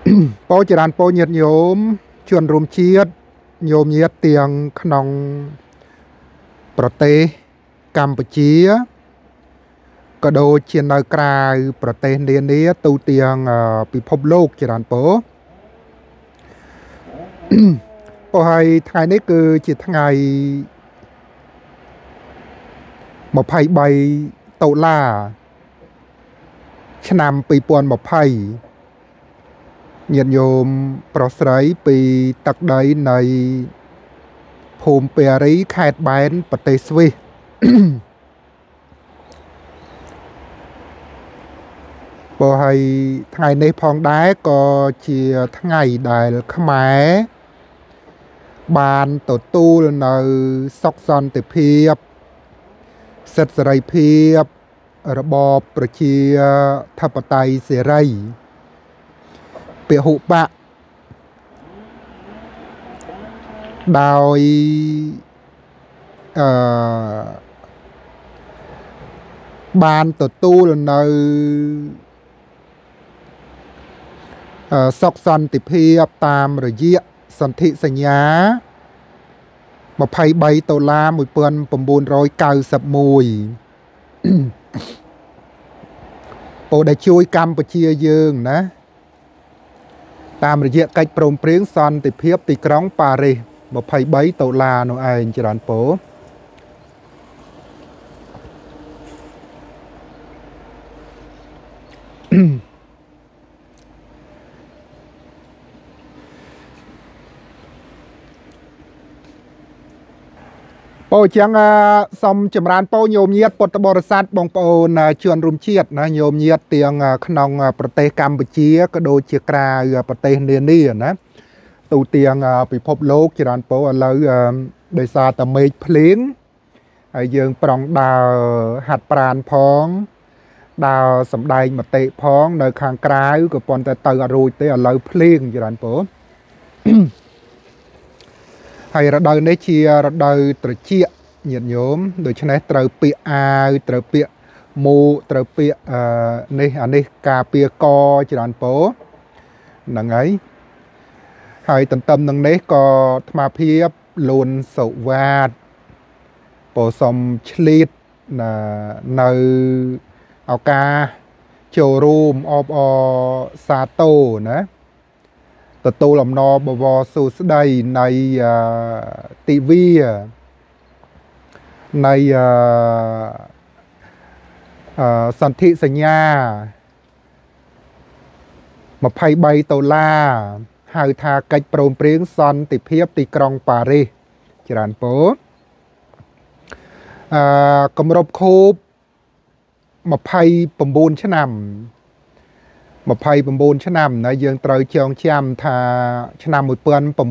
ពោចរានពោញាតញោមជួនរួមជាតិញោមញាតទាំងក្នុងប្រទេសកម្ពុជាក៏ដូចជានៅក្រៅប្រទេសនានាទូទាំងពិភពលោកចរានពោពោហើយថ្ងៃនេះគឺជាថ្ងៃ23តុលាឆ្នាំ2020ញាតិញោមប្រុសស្រីពីទឹកដីនៃភូមិពេរីខេត្តបែនប្រទេសស្វីសបើហើយថ្ងៃនេះផងដែរក៏ជាថ្ងៃដែលខ្មែរបានទទួលនៅសុខសន្តិភាពសិទ្ធិសេរីភាពរបបប្រជាធិបតេយ្យសេរីពហុបកដោយបានទទួលនៅសុខសន្តិភាពតាមរយៈសន្ធិសញ្ញា23តុលា1991ពោលដែលជួយកម្ពុជាយើងណាតាមរយៈកិច្ចព្រមព្រៀងសន្តិភាពទីក្រុងប៉ារីស23តុលានោះឯងច្រើនពោពោអញ្ចឹងសូមចម្រើនពោញោមញាតពុទ្ធបរិស័ទបងប្អូនជនរួមជាតិណាញោមញាតទាំងក្នុងប្រទេសកម្ពុជាក៏ដូចជាក្រៅប្រទេសនានាណាទូទាំងពិភពលោកច្រើនពោឥឡូវដោយសារតែមេឃភ្លៀងហើយយើងប្រងដើរហាត់ប្រាណផងដើរសំដែងមតិផងនៅខាងក្រៅក៏ប៉ុន្តែទៅអត់រួចទេឥឡូវភ្លៀងច្រើនពោហើយរដូវនេះជារដូវត្រជាក់ញាតិញោមដូច្នេះត្រូវពាក់អាវត្រូវពាក់ម៉ូត្រូវពាក់នេះអានេះការពារកច្រើនពោហ្នឹងហើយទន្ទឹមនឹងនេះក៏អាត្មាភាពលួនសុវ៉ាតពោសុំឆ្លៀតនៅឱកាសចូលរួមអបអរសាទរណាទទួលអំណរបវរសួស្តីនៃទិវានៃសន្ធិសញ្ញា23តុលាហៅថាកិច្ចព្រមព្រៀងសន្តិភាពទីក្រុងប៉ារីសច្រើនពោគម្រប់ខួប29ឆ្នាំណាយើងត្រូវចងចាំថាឆ្នាំ1991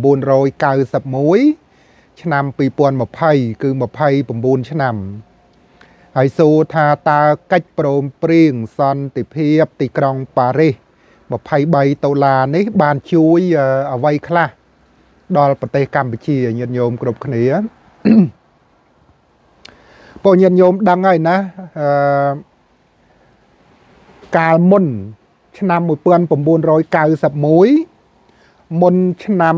ឆ្នាំ2020គឺ29ឆ្នាំហើយសួរថាតើកិច្ចព្រមព្រៀងសន្តិភាពទីក្រុងប៉ារីស23តុលានេះបានជួយអ្វីខ្លះដល់ប្រទេសកម្ពុជាញាតិញោមគ្រប់គ្នាបងញាតិញោមដឹងហើយណាកាលមុនឆ្នាំ1991មុនឆ្នាំ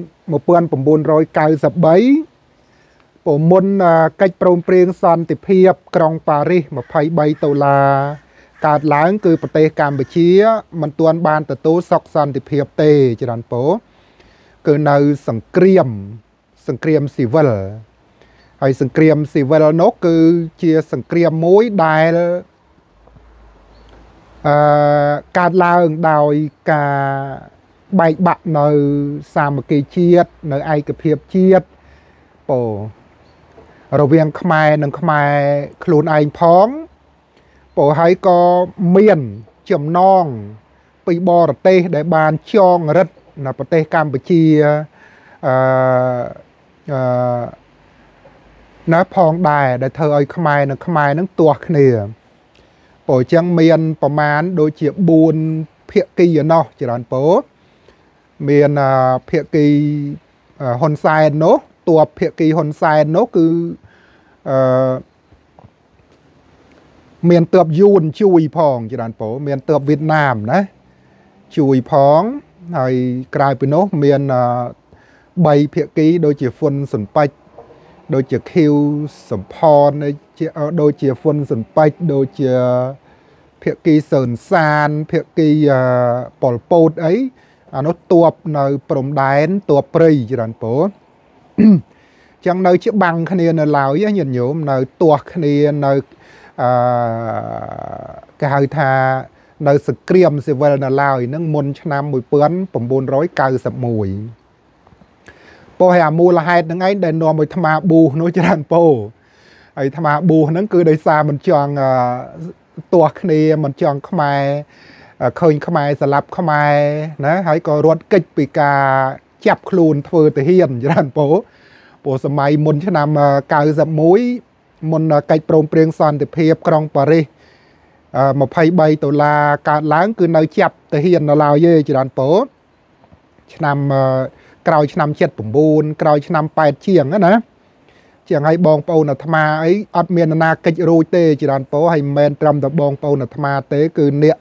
1993ព្រោះមុនកិច្ចព្រមព្រៀងសន្តិភាពក្រុងប៉ារីស23តុលាកើតឡើងគឺប្រទេសកម្ពុជាមិនទាន់បានទទួលសុខសន្តិភាពទេច្រើនពោគឺនៅសង្គ្រាមស៊ីវិលហើយសង្គ្រាមស៊ីវិលនោះគឺជាសង្គ្រាមមួយដែលកើតឡើងដោយការបែកបាក់នៅសាមគ្គីជាតិនៅឯកភាពជាតិពោរវាងខ្មែរនិងខ្មែរខ្លួនឯងផងពោហើយក៏មានចំណងពីបរទេសដែលបានចងរិទ្ធនៅប្រទេសកម្ពុជាណាផងដែរដែលធ្វើឲ្យខ្មែរនិងខ្មែរនឹងទាស់គ្នាព្រោះអញ្ចឹងមានប្រមាណដូចជា4ភាគីឯណោះច្រើនពោមានភាគីហ៊ុនសែននោះតួភាគីហ៊ុនសែននោះគឺមានទ័ពយួនជួយផងច្រើនពោមានទ័ពវៀតណាមណាជួយផងហើយក្រៅពីនោះមាន3ភាគីដូចជាហ្វុនសុនប៉ាច់ដូចជាខៀវសំផនដូចជាហ្វុនសុនប៉ាច់ដូចជាភាគីសឿនសានភាគីប៉ុលពតអីអានោះតួបនៅព្រំដែនតួបព្រៃច្រើនពោចឹងនៅច្បាំងគ្នានៅឡើយញាតិញោមនៅទាស់គ្នានៅគេហៅថានៅសង្គ្រាមស៊ីវិលនៅឡើយហ្នឹងមុនឆ្នាំ1991ពោហើយអាមូលហេតុហ្នឹងឯងដែលនាំឲ្យថ្មប៊ូនោះច្រើនពោហើយថ្មប៊ូហ្នឹងគឺដោយសារមិនចង់ទាស់គ្នាមិនចង់ខ្មែរឃើញខ្មែរស្លាប់ខ្មែរណាហើយក៏រត់គេចពីការចាប់ខ្លួនធ្វើទាហានច្រើនពោព្រោះសម័យមុនឆ្នាំ91មុនកិច្ចព្រមព្រៀងសន្តិភាពក្រុងប៉ារីស$23កើតឡើងគឺនៅចាប់ទាហាននៅឡើយទេច្រើនពោឆ្នាំក្រោយឆ្នាំ79ក្រោយឆ្នាំ8ជាងណាជាងឲ្យបងប្អូនអាត្មាអីអត់មានណាកិច្ចរួចទេច្រើនពោហើយមិនមែនត្រឹមតែបងប្អូនអាត្មាទេគឺអ្នក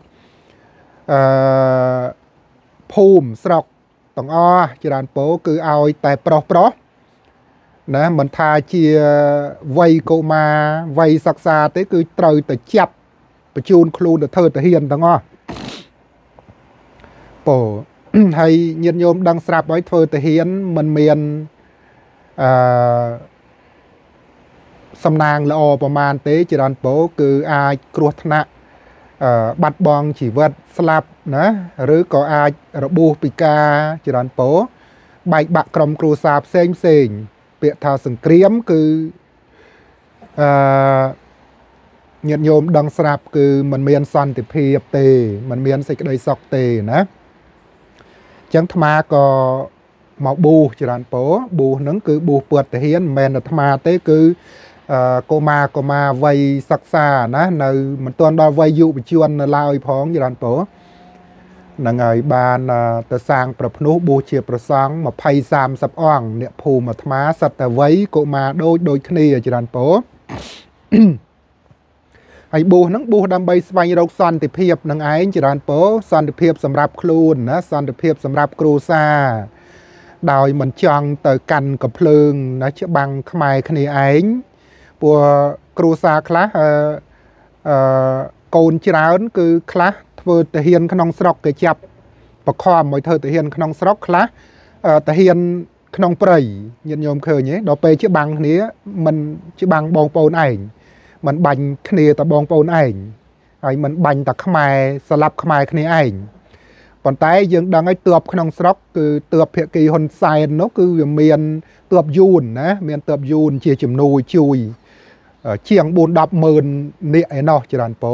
ភូមិស្រុកទាំងអស់ច្រើនពោគឺឲ្យតែប្រុសណាមិនថាជាវ័យកុមារវ័យសិក្សាទេគឺត្រូវតែចាប់បញ្ជូនខ្លួនទៅធ្វើទាហានទាំងអស់ពោហើយញាតិញោមដឹងស្រាប់ហើយធ្វើទាហានមិនមានសំណាងល្អប្រមាណទេច្រើនពោគឺអាចគ្រោះថ្នាក់បាត់បង់ជីវិតស្លាប់ណាឬក៏អាចរបួសពិការច្រើនពោបែកបាក់ក្រុមគ្រួសារផ្សេងពាក្យថាសង្គ្រាមគឺញាតិញោមដឹងស្រាប់គឺมันមានសន្តិភាពទេมันមានសេចក្តីសុខទេណាអញ្ចឹងអាត្មាក៏មកប៊ូសច្រើនពោប៊ូសហ្នឹងគឺប៊ូសពត់ទាហានមិនមែនអាត្មាទេគឺកុមារវ័យសិក្សាណានៅមិនទាន់ដល់វ័យយុវជននៅឡើយផងច្រើនពោហ្នឹងហើយបានទៅសាងប្រភ្នោះប៊ូសជាប្រសង់20-30អង្គអ្នកភូមិអាត្មាសិតតែវ័យកុមារដូចគ្នាច្រើនពោហើយប៊ូសហ្នឹងប៊ូសដើម្បីស្វែងរកសន្តិភាពនឹងឯងច្រើនពោសន្តិភាពសម្រាប់ខ្លួនណាសន្តិភាពសម្រាប់គ្រួសារដោយមិនចង់ទៅកាន់កំភ្លើងណាច្បាំងខ្មែរគ្នាឯងព្រោះគ្រួសារខ្លះកូនច្រើនគឺខ្លះធ្វើទាហានក្នុងស្រុកគេចាប់បខំឲ្យធ្វើទាហានក្នុងស្រុកខ្លះទាហានក្នុងព្រៃញាតិញោមឃើញទេដល់ពេលច្បាំងគ្នាមិនច្បាំងបងប្អូនឯងមិនបាញ់គ្នាតែបងប្អូនឯងហើយមិនបាញ់តែខ្មែរស្លាប់ខ្មែរគ្នាឯងប៉ុន្តែយើងដឹងឲ្យទ័ពក្នុងស្រុកគឺទ័ពភាគីហ៊ុនសែននោះគឺវាមានទ័ពយួនណាមានទ័ពយួនជាជំនួយជួយជាង4-10ម៉ឺននាក់ឯណោះច្រើនពោ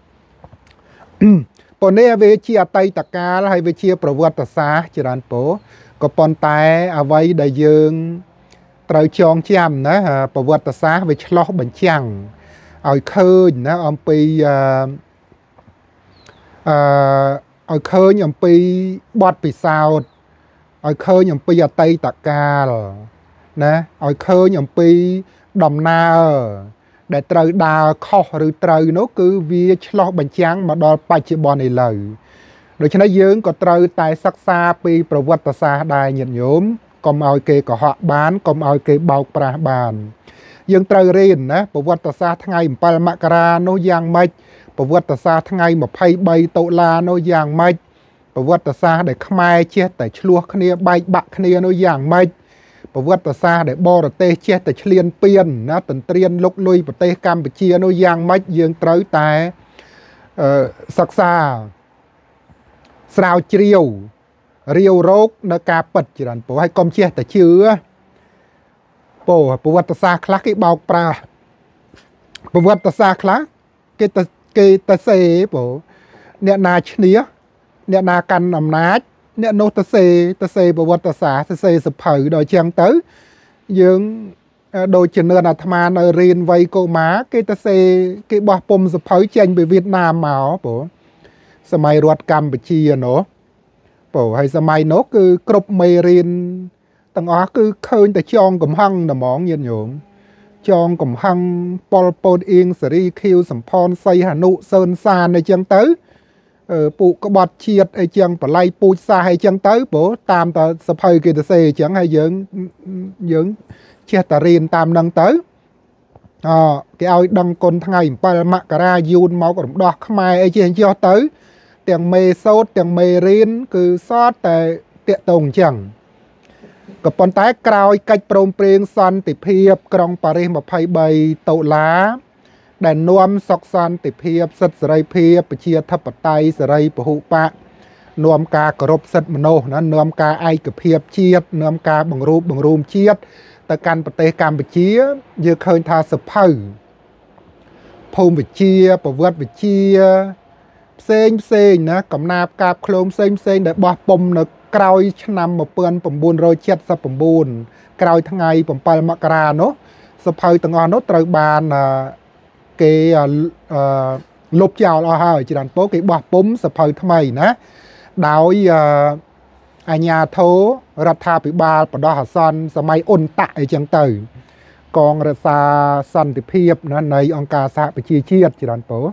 ប៉ុន្តែវាជាអតីតកាលហើយវាជាប្រវត្តិសាស្ត្រច្រើនពោក៏ប៉ុន្តែអ្វីដែលយើងត្រូវចងចាំណាប្រវត្តិសាស្ត្រវាឆ្លោះបញ្ចាំងឲ្យឃើញណាអំពីឲ្យឃើញអំពីបទពិសោធន៍ឲ្យឃើញអំពីអតីតកាលណាឲ្យឃើញអំពីដំណើរដែលត្រូវដើរខុសឬត្រូវនោះគឺវាឆ្លោះបញ្ចាំងមកដល់បច្ចុប្បន្នឥឡូវដូច្នេះយើងក៏ត្រូវតែសិក្សាពីប្រវត្តិសាស្ត្រដែរញាតិញោមកុំឲ្យគេកុហកបានកុំឲ្យគេបោកប្រាស់បានយើងត្រូវរៀនណាប្រវត្តិសាស្ត្រថ្ងៃ7មករានោះយ៉ាងម៉េចប្រវត្តិសាស្ត្រថ្ងៃ23តុលានោះយ៉ាងម៉េចប្រវត្តិសាស្ត្រដែលខ្មែរចេះតែឆ្លោះគ្នាបែកបាក់គ្នានោះយ៉ាងម៉េចប្រវត្តិសាស្ត្រដែលបរទេសចេះតែឈ្លានពានណាទន្ទ្រានលុកលុយប្រទេសកម្ពុជានោះយ៉ាងម៉េចយើងត្រូវតែសិក្សាស្រាវជ្រាវរាវរកនៅការពិតច្រើនព្រោះហើយកុំចេះតែជឿប្រវត្តិសាស្ត្រខ្លះគេបោកប្រាស់ប្រវត្តិសាស្ត្រខ្លះគេទៅសេព្រោះអ្នកណាឈ្នះអ្នកណាកាន់អំណាចអ្នកនោះទៅសេប្រវត្តិសាស្ត្រសេសភៅដល់ចឹងទៅយើងដូចជានឿនអាត្មានៅរៀនវ័យកុមារគេទៅសេគេបោះពុំសភៅចេញពីវៀតណាមមកព្រោះសម័យរដ្ឋកម្ពុជានោះព្រោះហើយសម័យនោះគឺគ្រប់មេរៀនទាំងអស់គឺឃើញតែចងកំហឹងតែហ្មងញាតិញោមចងកំហឹងប៉ុលពតអៀងសេរីខៀវសំផនសីហនុសឿនសានអីចឹងទៅ phụ có bọt chiết hay chẳng phải lay pui xa hay chẳng tới bố tam ta sập hơi kia ta xe chẳng hay dưỡng chia ta riêng tam nâng tới cái ao đăng con thằng ngày pa mạ cà ra yun máu còn đọt mai ấy chuyện cho tới tiếng mê sốt tiếng mê riêng cứ sót tại tiện tùng chẳngกับปนท้ายกราวกัดโปร่งเปรียงสันติเพียบกรองปาริมาภัยใบโตล้าแดนนวมซอกสันติเพียบสัตสไรเพียบปเชียทัพไตสไรปหุปะนวมกากรบสัตมโนนั้นนวมกาไอกับเพียบเชียดนวมกาบังรูมเชียดแต่การปฏิกรรมปเชียเยอะเคยทาสะเพยภูมิปเชียประวัติปเชียเซ็งนะกับนาบกาบโคลมเซ็งแต่บ่ปมนะกราวชนำมาเปื่อนผมบูนโรยเช็ดสับผมบูนกราวทั้งไงผมไปมกราเนาะสะเพยตั้งอ่อนเนาะตรบานเกลบเจ้าเราให้จีดันโป๊กบ่ปุ่มสะเพยทำไมนะดาวอาญาโทรัฐาภิบาลปดหสันสมัยอ่อนตะไอจังเตยกองรัฐาสันติเพียบนะในองค์การสหประชาชาติจีดันโป๊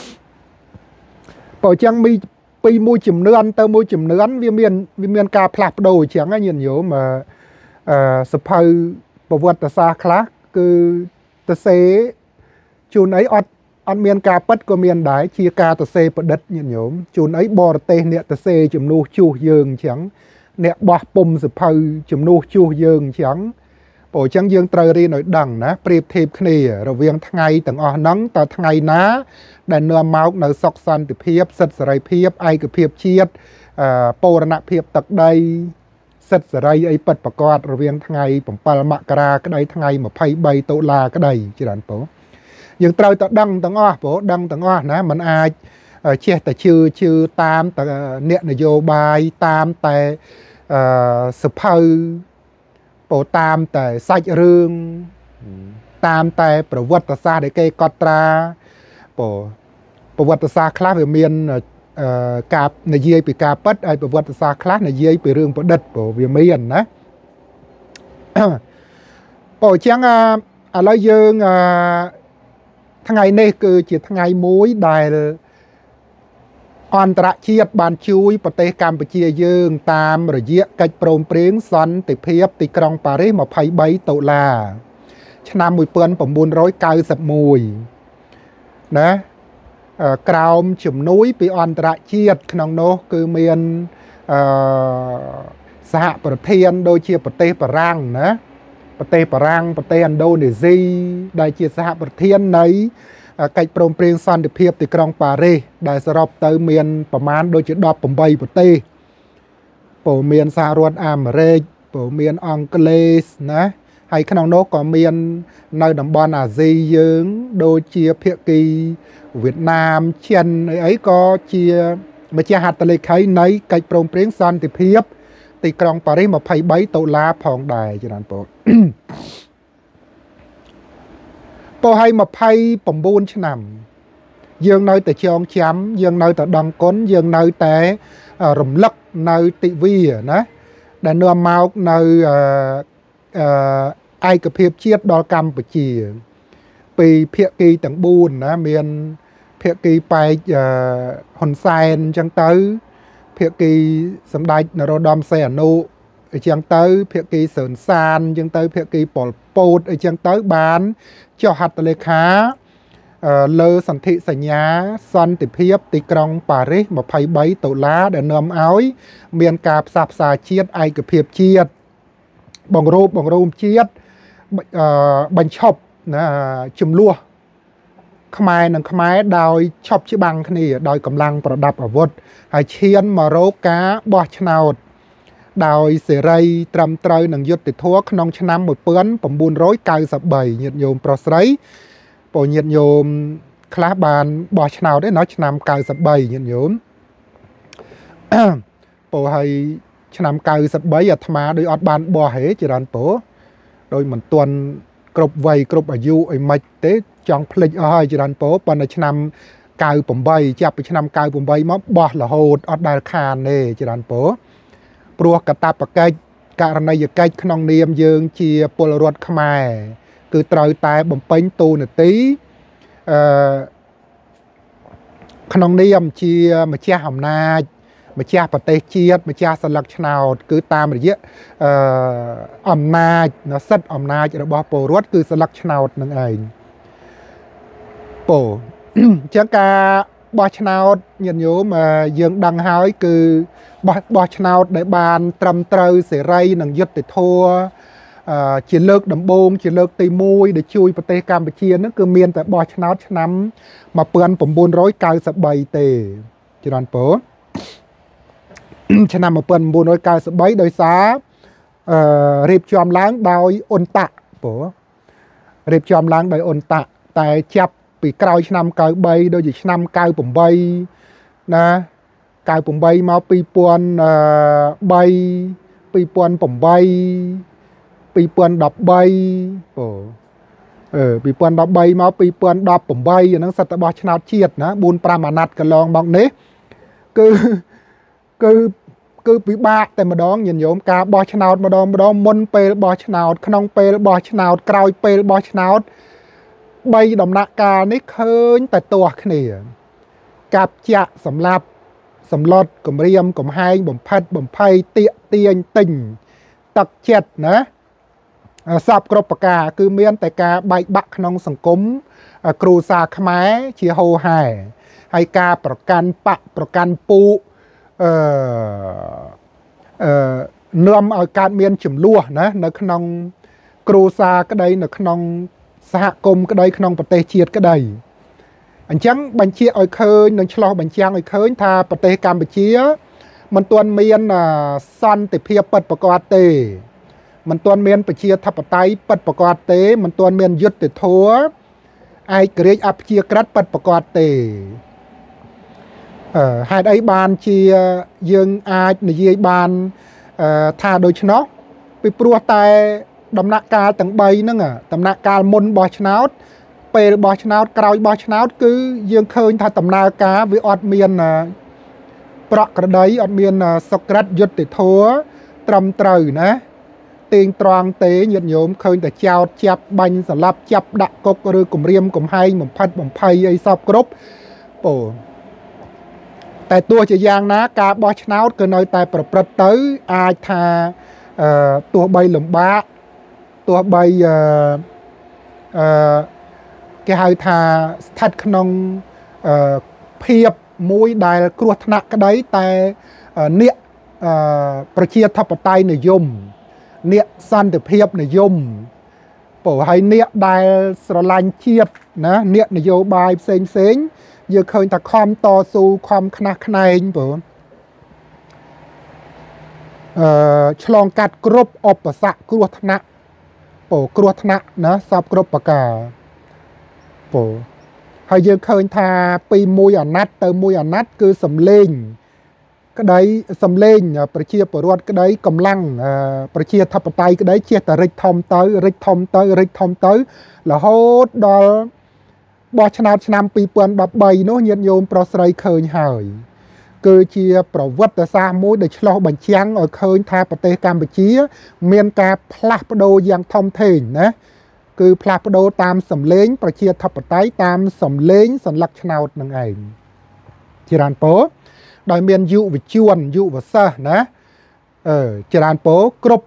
ปจังมีปีมวยจุ่มเนื้อเติมมวยจุ่มเนื้อวิเมียนกาพลับโดยเฉียงไอ้ยินโยมาสภาประวัติศาสตร์คลาคือตะเสจูนไอ้อดเมียนกาปัดก็เมียนได้เชียกาตะเสประดัดยินโยมจูนไอ้บอร์เตเนี่ยตะเสจุ่มนูชูเยิงเฉียงเนี่ยบ่ปุ่มสภาจุ่มนูชูเยิงเฉียงปจังเยิงตรรีหน่อยดังนะเปรียบเทียบគ្នាเราเวียงทั้งไงต่างอ่อนนังแต่ทั้งไงนะแต่เนื้อเมาเนื้อซอกซันติเพียบสัตสไรเพียบไอกับเพียบเชียดโปรณะเพียบตักใดสัตสไรไอปัดประกอบเราเวียงทั้งไงผมปลมะกราก็ได้ทั้งไงมาไพ่ใบโตลาก็ได้จีรันโปยังตรต่อดังต่างอ่ะโปดังต่างอ่ะนะมันอาเชี่ยแต่ชื่อตามแต่เนี่ยนโยบายตามแต่สภาโปตามแต่ไส้เรื่องตามแต่ประวัติศาสตร์ได้เกยกตราโปประวัติศาสตร์คลาสเมียนกาบในเยี่ยไปกาปัดไอประวัติศาสตร์คลาสในเยี่ยไปเรื่องประดับโปเวียเมียนนะโปจังอะไรยังทั้งไงนี่คือจิตทั้งไงมุ้ยได้อันตรเชียบบานช่วยปฏิกรรมปเชียยืงตามระยะกัดโปร่งเปรียงสันติเพียบติกรองปาริมาภัยใบโตลาชนะมวยเปื่อนผมบุญ190 มวยนะกราวมจุ่มนุ้ยปีอันตรเชียดขนมโนคือเมียนสหประเทศโดยเชียประเทศปรังนะประเทศปรังประเทศอินโดนีเซียได้เชียสหประเทศไหนกัดโปร่งเปรียงสันติเพียบติกรองปารีได้สรับเติมเมียนประมาณโดยจะดอบผมใบประเทศโปเมียนสหรัฐอเมริกโปเมียนอังกฤษนะให้ขนมนกก็เมียนในดับบอลอาเซียนโดยเชียเพียกีเวียดนามเชียนไอ้ก็เชียมาเชียหัดตะเลไข่ในกัดโปร่งเปรียงสันติเพียบติกรองปารีมาภัยใบโตลาพองได้จีนันโปพอให้มาไพ่ผมบูนชนำยังในแต่เชียงช้ำยังในแต่ดังก้นยังในแต่รำลักในติวีนะแต่เนื้อเมาในไอกับเพียบเชียดดอลกรรมปะเชียปีเพียกีต่างบูนนะเมียนเพียกีไปหอนไซน์จังเตอเพียกีสำได้นรดอมเซอนุจังเตอเพียกีเสริญซานจังเตอเพียกีปอลปูดจังเตอบานเจ้าหัตเลขาเลอสันติสัญญาสันติเพียบติกรองปาริมาภัยใบโตลาเดินนำเอาเมียนกาบสับสาเชียดไอกับเพียบเชียดบังรูปเชียดบัญชบนะจุมลัวขมายหนังขมายดาวชอบชิบังนี่ดาวกำลังประดับอาวุธให้เชียนมาโรกาบอชนาวดาวเสรีตรำตรหนังยุติทั่วขนองชนะหมดเปื้อนผมบุญ190 ใบเหยียดโยมปลอสไรปเหยียดโยมคลาบานบอชนาวได้น้อยชนะ90 ใบเหยียดโยมปให้ชนะ90 ใบอัตมาโดยอดบานบ่อเหจรันโปโดยเหมือนตัวกรบวัยกรบอายุไอ้ไม่เตะจองพลิกอ้อยจรันโปปนชนะ90 ใบจับไปชนะ90 ใบมาบ่อละโหดอดได้คานเน่จรันโปปลัวกระตาปะไกการในยาไกขนองเนียมยืงเชียปลรวดขมายคือตรายตายบ่มเป็นตูนตีปขนมนิยมชีมาเชียหำนาจมาเชียประเทศจีดมาเชียสลักชนาวคือตามระยะอำนาจนะสัตอำนาจระบอบโปรดคือสลักชนาวนั่นเองโปจังกาบอชนาวยันโยมายังดังหายคือบอชนาวได้บานตรำเตยเสรีหนังยึดติดทัวchỉ lược đầm bông chỉ lược tì môi để chuiประเทศกัมพูชีนั่นคือเมียนแต่บอชนาวชนะมาเปื่อนผมบุญร้อยกายสบายเตะจีรันโปชนะมาเปื่อนบุญร้อยกายสบายโดยสารีบจอมล้างดาวอนตะโปรีบจอมล้างโดยอนตะแต่จับปีกลายชนะกายใบโดยชนะกายผมใบนะกายผมใบมาปีปวนใบปีปวนผมใบปีปวนดับใบโอ้ปีปวนดับใบมาปีปวนดับผมใบอย่างนั้นสัตว์บอชนาเชียดนะบุญปรามานัดกันลองบางเนี้คือปีบาแต่มาดองยันโยมกาบอชนาวมาดองมนเปลบอชนาวขนมเปลบอชนาวกราวเปลบอชนาวใบดำนักกานี่เคยแต่ตัวขณีกับจะสำหรับสำรดกับเรียมกับไฮบ่มพัดบ่มไพ่เตียนติ่งตักเจ็ดนะสอบกรบปากกาคือเมียนแต่กาใบบักขนมสังคมครูสาขมายเชียโฮไฮให้กาประกันปะประกันปูเนื่อมเอาการเมียนจุ่มลั่วนะในขนมครูสาก็ได้ในขนมสหกรมก็ได้ขนมประเทศเชียดก็ได้อันจังบัญชีเอาเคยหนึ่งฉลองบัญชีเอาเคยทาประเทศกัมพูชีมันตัวเมียนซันติเพียเปิดประกอบเตมันตัวเมียนประเชียทับไตเปิดประกอบเตมันตัวเมียนยึดติดทัวไอเกรดอัพเชียกรัดเปิดประกอบเตหายไอบานเชียยังอาในยีบานทาโดยชนะไปปลัวแต่ดำนักการตั้งใบนั่งดำนักการมนบอชนาท์เปลบอชนาท์กราวบอชนาท์คือยังเคยทาดำนาการวิออดเมียนปรักกระไดอดเมียนสกัดยึดติดทัวตรำเตยนะเตียงตรองเตยหยดโยมเคยแต่เจ้าจับบันสลับจับดักกกหรือกลุ่มเรียมกลุ่มไฮหม่อมพัดหม่อมไพไอซอบกรบโปแต่ตัวจะยางนะกาบอชนาท์เกินหน่อยแต่ประเตยอาทาตัวใบหลุมบ้าตัวใบแกหายทาทัดขนมเพียบมวยได้กลัวธนักก็ได้แต่เนี่ยประเชียทับไตในยมเนี่ยสันติเพียบในยมปล่อยให้เนี่ยได้สลายเชียดนะเนี่ยนโยบายเซ็งเยอะเคยแต่ความต่อสู้ความขนักขนายปฉลองกัดกรบอุปสรรคกลัวธนักปกลัวธนักนะสอบกรบปากกาปให้เยอะเคยทาปีมวยอันนัดเติมมวยอันนัดคือสำเร็จก็ได้สำเร็จประเชียปรวดก็ได้กำลังประเชียทับไตก็ได้เชียแต่ริทอมเตอริทอมเตอริทอมเตอแล้วโฮดดอลบอชนาชนำปีเปื่อนดับใบโน้เย็นโยมปลอสไรเคยหายคือเชียประวัติศาสตร์มวยได้ฉลองบัญชีงเอาเคยทาประเทศกัมพูชีเมียนกาพลาดโดอย่างทอมเทนนะคือพลาดโดตามสำเร็จประเชียทับไตตามสำเร็จสัญลักษณ์ชนาวนั่งเองจิรันโปโดยเมียนยุวิจวนยุวเซนะจิรันโปกรุบ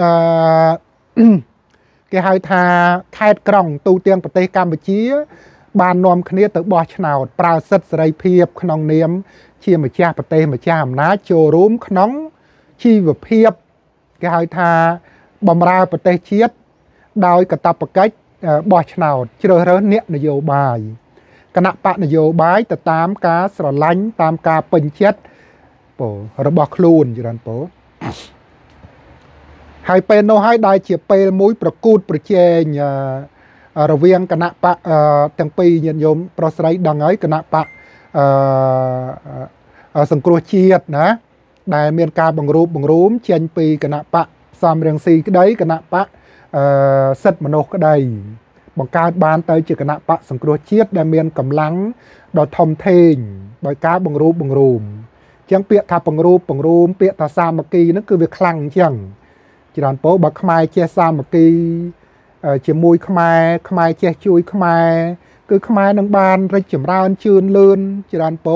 แกหายทาแคดกล่องตูเตียงประเทศกัมพูชีบานนอมคณีตบอชนาวปราศสไรเพียบขนมเนียมเชียมาจ้าประเทศมาจ้าอำนาจโจรูมขนมชีวเพียบแกหายทาบำราประเทศเชียดโดยกระตับประกัดบอชนาวเจริญเนียนโยบายคณะปะนโยบายแต่ตามการสลันตามการเป็นเช็ดโประบบคลูนอยู่นั่นโปให้เป็นโนให้ได้เฉียบไปมุ้ยประกูดประเจงระเวียงคณะปะตั้งปีเย็นยมปรสไลดังไอ้คณะปะสังครัวเชียดนะได้เมียนกาบังรูมเชียนปีคณะปะสามเรียงซีก็ได้คณะปะสัตมโนก็ได้บังการบานเตยจิกณะปะสังครัวเชียดได้เมียนกำลังดอทอมเทงบอยกาบังรูมจังเปียทาบังรูมเปียทาซามกีนั่นคือเวคลังจังจีรันโปบักขมายเจซามกีเจมวยขมายเจชุยขมายก็គឺខ្មែរនឹងបានរីកចម្រើនជឿនលឿនច្រើនពោ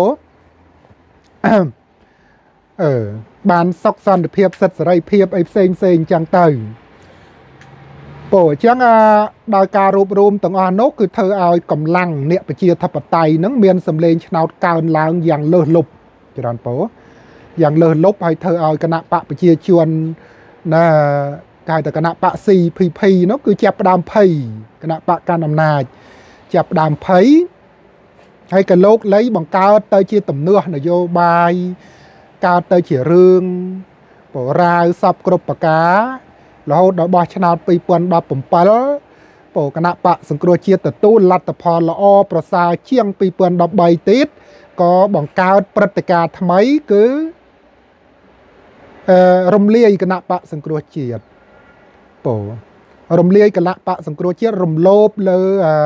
បានសុខសន្តិភាពសិទ្ធិសេរីភាពអីផ្សេងអញ្ចឹងទៅពោអញ្ចឹងដោយការរួបរวมទាំងអស់នោះគឺធ្វើឲ្យកម្លាំងអ្នកប្រជាធិបតេយ្យនឹងមានសម្លេងឆ្នោតកើនឡើងយ៉ាងលើសលប់ច្រើនពោយ៉ាងលើសលប់ហើយធ្វើឲ្យគណៈបកប្រជាជនណាគេហៅថាគណៈបក CPP នោះគឺចាប់ផ្ដើមភ័យគណៈបកកាន់អំណាចចាប់ផ្ដើមភ័យហើយក៏លោកលៃបង្កើតទៅជាទំនាស់នយោបាយកើតទៅជារឿងបរាវសពគ្រប់ប្រការរហូតដល់បោះឆ្នោត2017ពោគណៈបកសង្គ្រោះជាតិទទួលលទ្ធផលល្អប្រសើរជាង2013ទៀតក៏បង្កើតព្រឹត្តិការណ៍ថ្មីគឺរំលាយគណៈបកសង្គ្រោះជាតិពោរំលាយគណៈបកសង្គ្រោះជាតិរំលោភលើ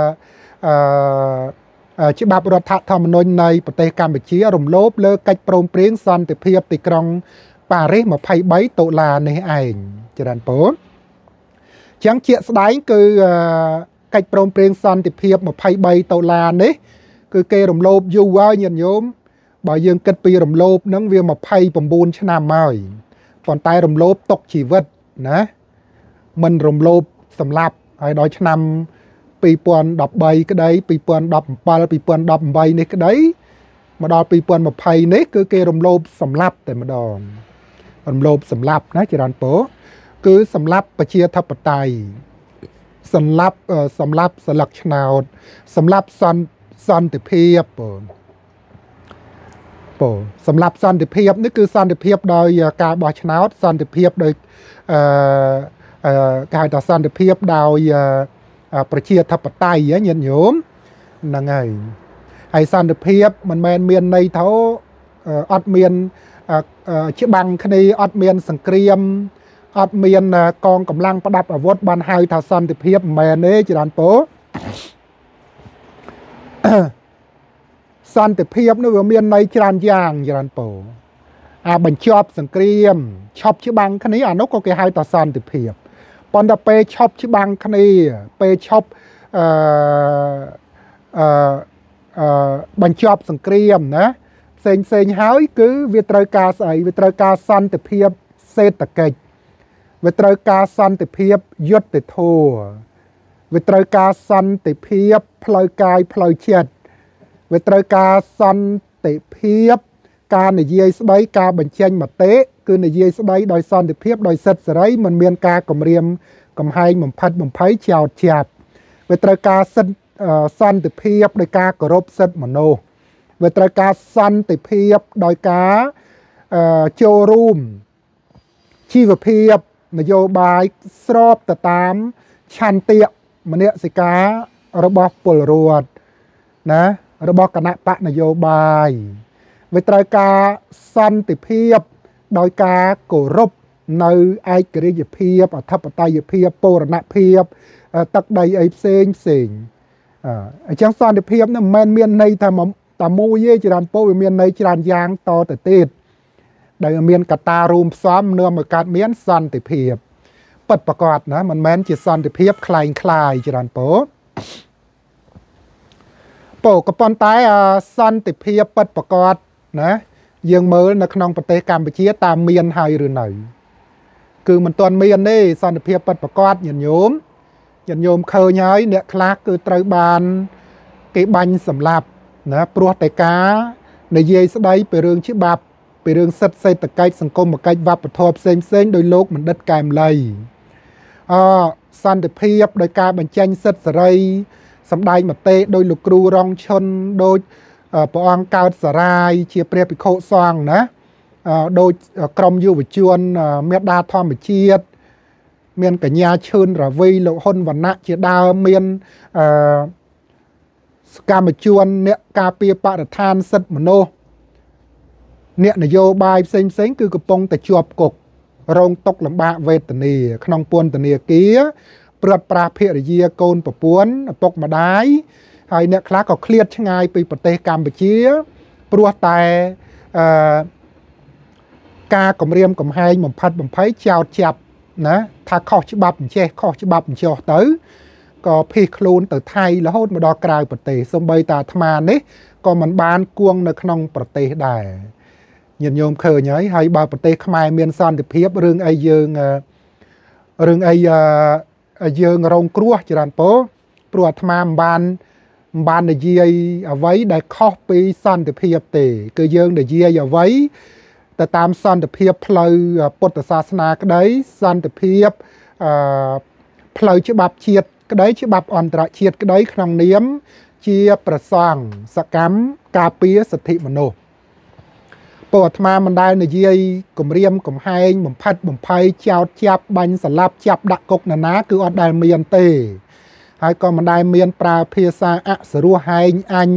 ច្បាប់រដ្ឋធម្មនុញ្ញនៃប្រទេសកម្ពុជារំលោភលើកិច្ចព្រមព្រៀងសន្តិភាពទីក្រុងប៉ារីស23តុលានេះឯងច្រើនពោចឹងជាក់ស្ដែងគឺកិច្ចព្រមព្រៀងសន្តិភាព23តុលានេះគឺគេរំលោភយូរហើយញាតិញោមបើយើងគិតពីរំលោភហ្នឹងវា29ឆ្នាំហើយប៉ុន្តែរំលោភຕົកជីវិតណាមិនរំលោភសម្លាប់ហើយដល់ឆ្នាំ2013ក្តី2017 2018នេះក្តីមកដល់2020នេះគឺគេរំលោភសម្លាប់តែម្ដងរំលោភសម្លាប់ណាច្រើនពោគឺសម្លាប់ប្រជាធិបតេយ្យសម្លាប់ស្លឹកឆ្នោតសម្លាប់សន្តិភាពពោសម្លាប់សន្តិភាពនេះគឺសន្តិភាពដោយការបោះឆ្នោតសន្តិភាពដោយគេហៅថាសន្តិភាពដោយប្រជាធិបតេយ្យញាតិញោមហ្នឹងហើយសន្តិភាពមិនមែនមានន័យថាអត់មានច្បាំងគ្នាអត់មានសង្គ្រាមអត់មានកងកម្លាំងប្រដាប់អាវុធបានហៅថាសន្តិភាពមិនមែនទេច្រើនពោសន្តិភាពនោះវាមានន័យច្រើនយ៉ាងច្រើនពោបញ្ចប់សង្គ្រាមឈប់ច្បាំងគ្នាអានោះក៏គេហៅថាសន្តិភាពប៉ុន្តែពេលឈប់ច្បាំងគ្នាពេលឈប់បញ្ចប់សង្គ្រាមណាផ្សេងហើយគឺវាត្រូវការស្អីវាត្រូវការសន្តិភាពសេដ្ឋកិច្ចវាត្រូវការសន្តិភាពយុត្តិធម៌វាត្រូវការសន្តិភាពផ្លូវកាយផ្លូវចិត្តវាត្រូវការសន្តិភាពការនិយាយស្ដីការបញ្ចេញមតិគឺនិយាយស្ដីដោយសន្តិភាពដោយសិទ្ធិសេរីមិនមានការគំរាមកំហែងបំផិតបំភ័យចោទចាប់វាត្រូវការសន្តិភាពដោយការគោរពសិទ្ធិមនុស្សវាត្រូវការសន្តិភាពដោយការចូលរួមជីវភាពនយោបាយស្របទៅតាមឆន្ទៈមនសិការរបស់ពលរដ្ឋណារបស់គណៈបកនយោបាយវាត្រូវការសន្តិភាពដោយការគោរពនៅឯករាជ្យភាពអធិបតេយ្យភាពបូរណភាពទឹកដីអីផ្សេងអញ្ចឹងសន្តិភាពនេះមិនមែនមានន័យតែមួយទេច្រើនពោវាមានន័យច្រើនយ៉ាងតទៅទៀតដែលមានកត្តារួមផ្សំនាំឲ្យកើតមានសន្តិភាពពិតប្រាកដណាមិនមែនជាសន្តិភាពคล้ายច្រើនពោក៏ប៉ុន្តែសន្តិភាពពិតប្រាកដណាយើងមើលនៅក្នុងប្រទេសកម្ពុជាតើមានហើយឬនៅគឺមិនទាន់មានទេសន្តិភាពពិតប្រាកដញាតិញោមឃើញហើយអ្នកខ្លះគឺត្រូវបានគេបាញ់សម្លាប់ណាព្រោះតែការនិយាយស្ដីពីរឿងច្បាប់ពីរឿងសិទ្ធិសេដ្ឋកិច្ចសង្គមគិច្ចវប្បធម៌ផ្សេងដោយលោកបណ្ឌិតកែមលីសន្តិភាពដោយការបញ្ចេញសិទ្ធិសេរីសម្ដែងមតិដោយលោកគ្រូរងឈុនដោយព្រះអង្គកើតសរាយជាព្រះភិក្ខុសង្ឃណាដោយក្រមយុវជនមេដាធម្មជាតិមានកញ្ញាឈឿនរាវីលោកហ៊ុនវណ្ណៈជាដើមមានសកម្មជនអ្នកការពារបរិស្ថានសិទ្ធិមនុស្សអ្នកនយោបាយផ្សេងគឺកំពុងតែជាប់គុករងទុក្ខលំបាកវេទនាក្នុងពន្ធនាគារព្រាត់ប្រាសភរិយាកូនប្រពន្ធឪពុកម្ដាយហើយអ្នកខ្លះក៏ឃ្លាតឆ្ងាយពីប្រទេសកម្ពុជាព្រោះតែការគំរាមកំហែងបំផិតបំភ័យចោទចាប់ណាថាខុសច្បាប់អញ្ចេះខុសច្បាប់អញ្ចោះទៅก็ភីខ្លួនទៅថៃរហូតមកដល់ក្រៅប្រទេសសូម្បីតែអាត្មានេះក៏មិនបានគួងនៅក្នុងប្រទេសដែរញាតិញោមឃើញហើយបើប្រទេសខ្មែរមានសន្តិភាពរឿងអីយើងរងគ្រោះច្រើនពោព្រោះអាត្មាមិនបាននិយាយអ្វីដែលខុសពីសន្តិភាពទេគឺយើងនិយាយអ្វីទៅតាមសន្តិភាពផ្លូវពុទ្ធសាសនាក្តីសន្តិភាពផ្លូវច្បាប់ជាតិក្តីច្បាប់អន្តរជាតិក្តីក្នុងនាមជាប្រសង់សកម្មការពារសិទ្ធិមនុស្សពួកអាត្មាមិនដែលនិយាយគម្រាមកំហែងបំផិតបំភ័យចោទចាប់បាញ់ស្លាប់ចាប់ដាក់គុកណាគឺអត់ដែលមានទេហើយក៏មិនដែលមានប្រើភាសាអសរោះហែងអញ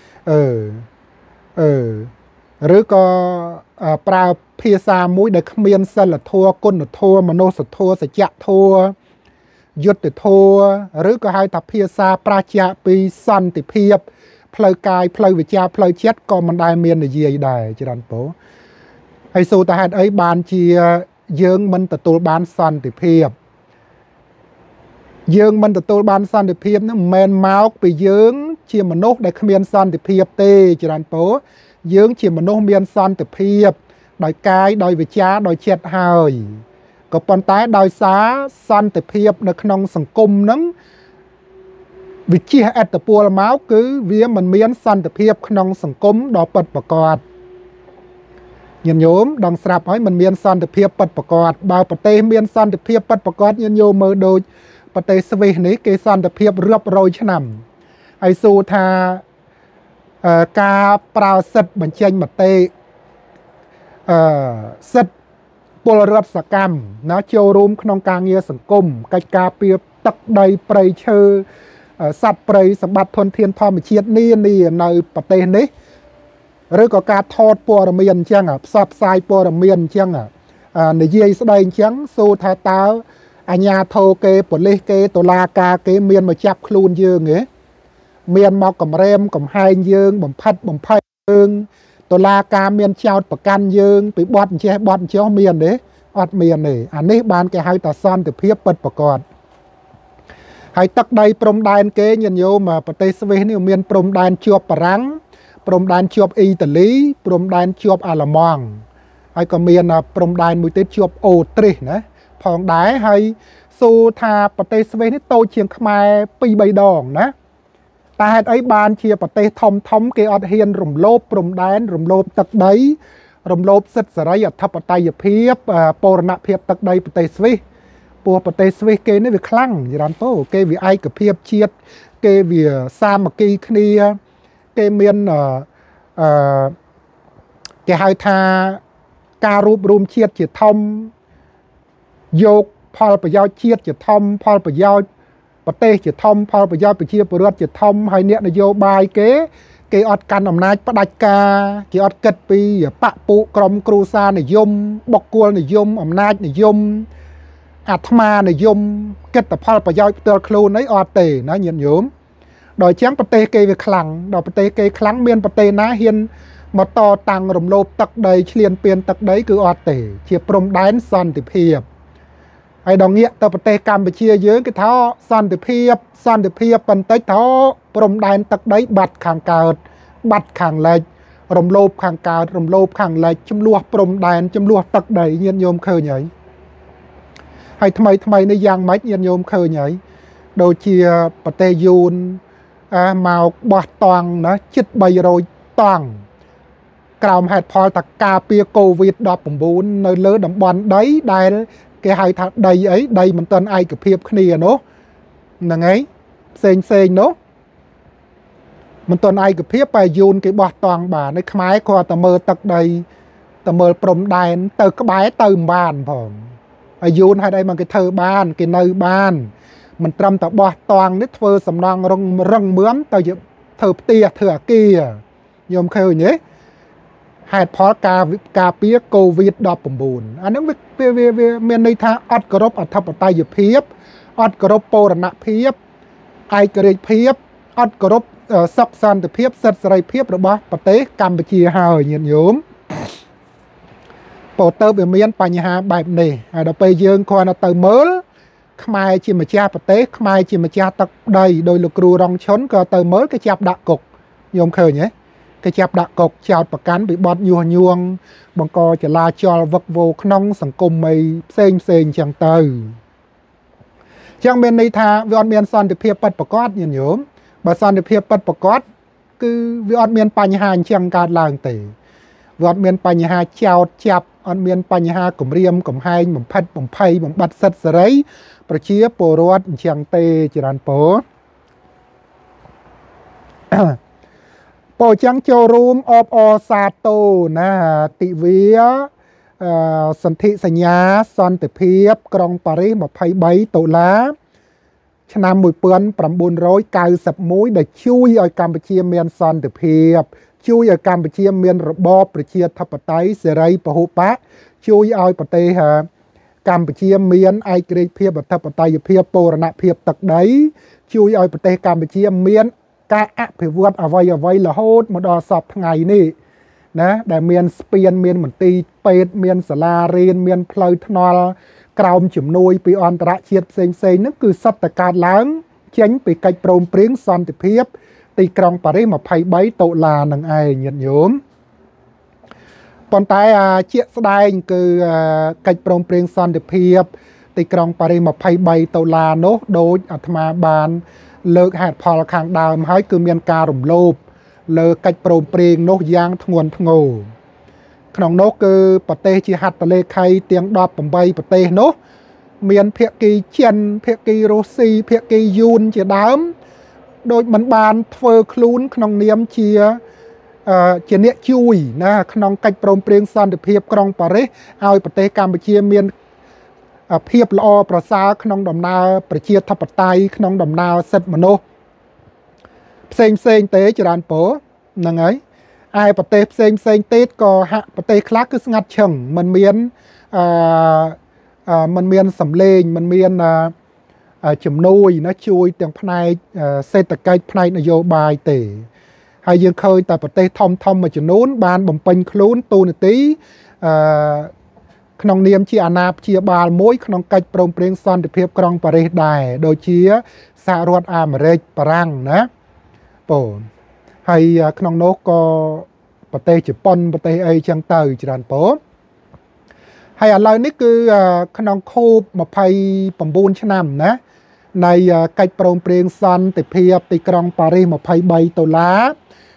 ឬក៏ប្រើភាសាមួយដែលគ្មានសិលធម៌គុណធម៌មនោសធម៌សច្ចធម៌យុត្តិធម៌ឬក៏ហៅថាភាសាប្រជាពីសន្តិភាពផ្លូវកាយផ្លូវវិជ្ជាផ្លូវចិត្តក៏មិនដែលមាននិយាយដែរច្រើនពោហើយសូទៅហេតុអីបានជាយើងមិនទទួលបានសន្តិភាពយើងមិនទទួលបានសន្តិភាពហ្នឹងមិនមែនមកពីយើងជាមនុស្សដែលគ្មានសន្តិភាពទេច្រើនពោយើងជាមនុស្សមានសន្តិភាពដោយកាយដោយវិជ្ជាដោយចិត្តហើយក៏ប៉ុន្តែដោយសារសន្តិភាពនៅក្នុងសង្គមហ្នឹងវិជាអត្តពលមកគឺវាមិនមានសន្តិភាពក្នុងសង្គមដ៏ពិតប្រាកដញាតិញោមដឹងស្រាប់ហើយមិនមានសន្តិភាពពិតប្រាកដបើប្រទេសមានសន្តិភាពពិតប្រាកដញាតិញោមមើលដូចប្រទេសស្វីសនេះគេសន្តិភាពរាប់រយឆ្នាំហើយសួរថាការប្រើសិទ្ធិបញ្ចេញមតិសិទ្ធិពលរដ្ឋសកម្មណាចូលរួមក្នុងការងារសង្គមកិច្ចការពារទឹកដីព្រៃឈើសត្វព្រៃសម្បត្តិធនធានធម្មជាតិនានានៅប្រទេសនេះឬក៏ការថតព័ត៌មានអញ្ចឹងផ្សព្វផ្សាយព័ត៌មានអញ្ចឹងនិយាយស្ដីអញ្ចឹងសួរថាតើអាជ្ញាធរគេប៉ូលីសគេតុលាការគេមានមកចាប់ខ្លួនយើងទេមានមកកំរែមកំហែងយើងបំផិតបំភ័យយើងតុលាការមានចោទប្រកាន់យើងពីបទអញ្ចេះបទអញ្ចោះមានទេអត់មានទេអានេះបានគេហៅថាសន្តិភាពពិតប្រាកដហើយទឹកដីព្រំដែនគេញាតិញោមប្រទេសស្វីសនេះមានព្រំដែនជាប់បារាំងព្រំដែនជាប់អ៊ីតាលីព្រំដែនជាប់អាល្លឺម៉ង់ហើយក៏មានព្រំដែនមួយទៀតជាប់អូទ្រីសណាផងដែរហើយសួរថាប្រទេសស្វីសនេះតូចជាងខ្មែរ2-3ដងណាតែហេតុអីបានជាប្រទេសធំគេអត់ហ៊ានរំលោភព្រំដែនរំលោភទឹកដីរំលោភសិទ្ធិសេរីអធិបតេយ្យភាពបូរណភាពទឹកដីប្រទេសស្វីសព្រោះប្រទេសស្វីសគេនេះវាខ្លាំងច្រើនពោគេវាឯកភាពជាតិគេវាសាមគ្គីគ្នាគេមានគេហៅថាការរួបរวมជាតិជាធំយកផលប្រយោជន៍ជាតិជាធំផលប្រយោជន៍ប្រទេសជាធំផលប្រយោជន៍ប្រជាពលរដ្ឋជាធំហើយអ្នកនយោបាយគេអត់កាន់អំណាចផ្ដាច់ការគេអត់គិតពីបកពួកក្រុមគ្រួសារនិយមបុគ្គលនិយមអំណាចនិយមអាត្មានិយមគិតតែផលប្រយោជន៍ផ្ទាល់ខ្លួនអីអត់ទេណាញាតិញោមដល់ចឹងប្រទេសគេវាខ្លាំងដល់ប្រទេសគេខ្លាំងមានប្រទេសណាហ៊ានមកតតាំងរំលោភទឹកដីឈ្លានពានទឹកដីគឺអត់ទេជាព្រំដែនសន្តិភាពហើយដល់ងាកទៅប្រទេសកម្ពុជាយើងគេថាសន្តិភាពបន្តិចថាព្រំដែនទឹកដីបាត់ខាងកើតបាត់ខាងលិចរំលោភខាងកើតរំលោភខាងលិចចំនួនព្រំដែនចំនួនទឹកដីញាតិញោមឃើញហើយថ្មីនេះយ៉ាងម៉េចញាតិញោមឃើញហើយដូចជាប្រទេសយួនមកបោះតង់ណាជិត300តង់ក្រោមហេតុផលថាការពារ COVID-19 នៅលើតំបន់ដីដែលគេហៅថាដីអីដីមិនទាន់ឯកភាពគ្នានោះហ្នឹងហើយផ្សេងនោះមិនទាន់ឯកភាពបែយូនគេបោះតង់បាននៅខ្មែរគាត់តែមើលទឹកដីតែមើលព្រំដែនទៅក្បែរទៅមិនបានផងហើយយូនហេតុអីមកគេធ្វើបានគេនៅបានមិនត្រឹមតែបោះតង់នេះធ្វើសំណង់រឹងមឿនទៅធ្វើផ្ទះធ្វើអាគារញោមឃើញទេហេតុផលការពារ COVID-19 អាហ្នឹងវាមានន័យថាអត់គោរពអធិបតេយ្យភាពអត់គោរពបូរណភាពឯករាជ្យភាពអត់គោរពសុខសន្តិភាពសិទ្ធិសេរីភាពរបស់ប្រទេសកម្ពុជាហើយញាតិញោមពោលទៅវាមានបញ្ហាបែបនេះហើយដល់ពេលយើងគ្រាន់តែទៅមើលខ្មែរជាម្ចាស់ប្រទេសខ្មែរជាម្ចាស់ទឹកដីដោយលោកគ្រូរងឈុនក៏ទៅមើលគេចាប់ដាក់គុកញោមឃើញទេគេចាប់ដាក់គុកចោតប្រកាន់ពីបទញុះញង់បង្កចលាចលវឹកវរក្នុងសង្គមអីផ្សេងចឹងទៅចឹងមានន័យថាវាអត់មានសន្តិភាពពិតប្រាកដញាតិញោមបើសន្តិភាពពិតប្រាកដគឺវាអត់មានបញ្ហាអញ្ចឹងកើតឡើងទេវាអត់មានបញ្ហាចោតចាប់អត់មានបញ្ហាគម្រាមកំហែងបំផិតបំភ័យបំបត្តិសិទ្ធិសេរីប្រជាពលរដ្ឋអញ្ចឹងទេចរន្តពោពោអញ្ចឹងចូលរួមអបអរសាទរណាទិវាសន្ធិសញ្ញាសន្តិភាពក្រុងប៉ារីស23ដុល្លារឆ្នាំ1991ដែលជួយឲ្យកម្ពុជាមានសន្តិភាពជួយឲ្យកម្ពុជាមានរបបប្រជាធិបតេយ្យសេរីពហុបកជួយឲ្យប្រទេសកម្ពុជាមានឯករាជ្យភាពអធិបតេយ្យភាពបូរណភាពទឹកដីជួយឲ្យប្រទេសកម្ពុជាមានការអភិវឌ្ឍអ្វីរហូតមកដល់សពថ្ងៃនេះណាដែលមានស្ពានមានមន្ទីរពេទ្យមានសាលារៀនមានផ្លូវថ្នល់ក្រោមជំនួយពីអន្តរជាតិផ្សេងហ្នឹងគឺសត្វតែកើតឡើងចេញពីកិច្ចព្រមព្រៀងសន្តិភាពទីក្រុងប៉ារីស23ដុល្លារនឹងឯងញាតិញោមប៉ុន្តែជាក់ស្ដែងគឺកិច្ចព្រមព្រៀងសន្តិភាពទីក្រុងប៉ារីស23ដុល្លារនោះដោយអាត្មាបានលើកហេតុផលខាងដើមហើយគឺមានការរំលោភលើកិច្ចព្រមព្រៀងនោះយ៉ាងធ្ងន់ធ្ងរក្នុងនោះគឺប្រទេសជាហត្ថលេខីទាំង18ប្រទេសនោះមានភាគីចិនភាគីរុស្ស៊ីភាគីយួនជាដើមដោយមិនបានធ្វើខ្លួនក្នុងនាមជាអ្នកជួយណាក្នុងកិច្ចព្រមព្រៀងសន្តិភាពក្រុងប៉ារីសឲ្យប្រទេសកម្ពុជាមានភាពល្អប្រសើរក្នុងដំណើរប្រជាធិបតេយ្យក្នុងដំណើរសិទ្ធិមនុស្សផ្សេងទេច្រើនពោហ្នឹងហើយឯប្រទេសផ្សេងទៀតក៏ហាក់ប្រទេសខ្លះគឺស្ងាត់ឈឹងมันមានសម្លេងมันមានជំនួយណាជួយទាំងផ្នែកសេដ្ឋកិច្ចផ្នែកនយោបាយទេហើយយើងឃើញតែប្រទេសធំមួយចំនួនបានបំពេញខ្លួនតួនាទីក្នុងនាមជាអាណាព្យាបាលមួយក្នុងកិច្ចព្រមព្រៀងសន្តិភាពក្រុងប៉ារីសដែរដូចជាសហរដ្ឋអាមេរិកបារាំងណាបងហើយក្នុងនោះក៏ប្រទេសជប៉ុនប្រទេសអីចឹងទៅច្រើនពោហើយឥឡូវនេះគឺក្នុងខួប29ឆ្នាំណានៃកិច្ចព្រមព្រៀងសន្តិភាពទីក្រុងប៉ារីស23ដុល្លារ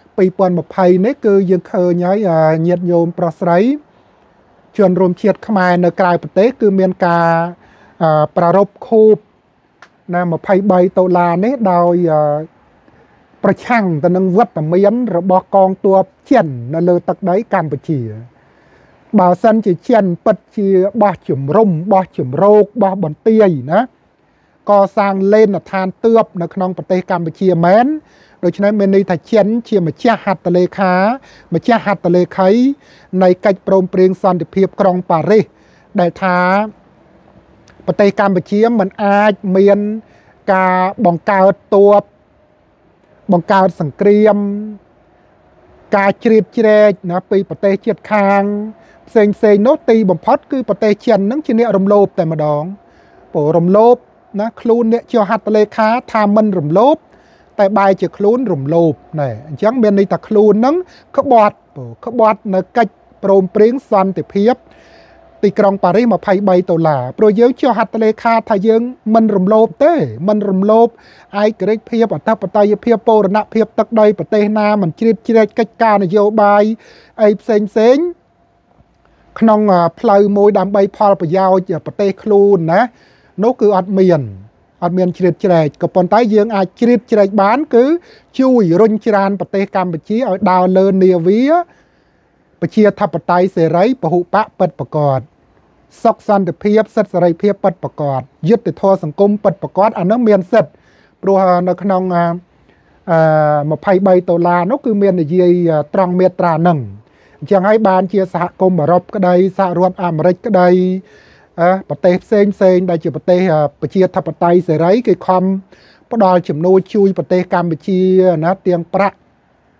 2020នេះគឺយើងឃើញហើយញាតិញោមប្រុសស្រីជនរួមជាតិខ្មែរនៅក្រៅប្រទេសគឺមានការប្រារព្ធខួបណា23ដុល្លារនេះដោយប្រឆាំងទៅនឹងវត្តមានរបស់កងទ័ពចិននៅលើទឹកដីកម្ពុជាបើសិនជាចិនពិតជាបោះជំរំបោះជំរោគបោះបន្ទាយណាកសាងលេនដ្ឋានទ័ពនៅក្នុងប្រទេសកម្ពុជាមែនដូច្នេះមានន័យថាចិនជាម្ចាស់ហត្ថលេខាម្ចាស់ហត្ថលេខីនៃកិច្ចព្រមព្រៀងសន្តិភាពក្រុងប៉ារីសដែលថាប្រទេសកម្ពុជាមិនអាចមានការបង្កើតទ័ពបង្កើតសង្គ្រាមការជ្រៀតជ្រែកណាពីប្រទេសជិតខាងផ្សេងនោះទីបំផុតគឺប្រទេសចិនហ្នឹងជាអ្នករំលោភតែម្ដងព្រោះរំលោភណាខ្លួនអ្នកជាហត្ថលេខាថាមិនរំលោភតែបែរជាខ្លួនរំលោភណែអញ្ចឹងមានន័យថាខ្លួនហ្នឹងក្បត់នៅកិច្ចព្រមព្រៀងសន្តិភាពទីក្រុងប៉ារីស23ដុល្លារព្រោះយើងជាហត្ថលេខាថាយើងមិនរំលោភទេមិនរំលោភឯករាជ្យភាពអធិបតេយ្យភាពបូរណភាពទឹកដីប្រទេសណាមិនជ្រៀតជ្រែកកិច្ចការនយោបាយអីផ្សេងក្នុងផ្លូវមួយដើម្បីផលប្រយោជន៍ប្រទេសខ្លួនណានោះគឺអត់មានជ្រៀតជ្រែកក៏ប៉ុន្តែយើងអាចជ្រៀតជ្រែកបានគឺជួយរុញច្រានប្រទេសកម្ពុជាឲ្យដើរលើនាវាប្រជាធិបតេយ្យសេរីពហុបកពិតប្រាកដសុខសន្តិភាពសិទ្ធិសេរីភាពពិតប្រាកដយុត្តិធម៌សង្គមពិតប្រាកដអានោះមានសិទ្ធិព្រោះនៅក្នុង23ដុល្លារនោះគឺមាននិយាយត្រង់មាត្រាហ្នឹងអញ្ចឹងហើយបានជាសហគមន៍អឺរ៉ុបក្តីសហរដ្ឋអាមេរិកក្តីប្រទេសផ្សេងដែលជាប្រទេសប្រជាធិបតេយ្យសេរីគេខំផ្ដល់ជំនួយជួយប្រទេសកម្ពុជាណាទាំងប្រាក់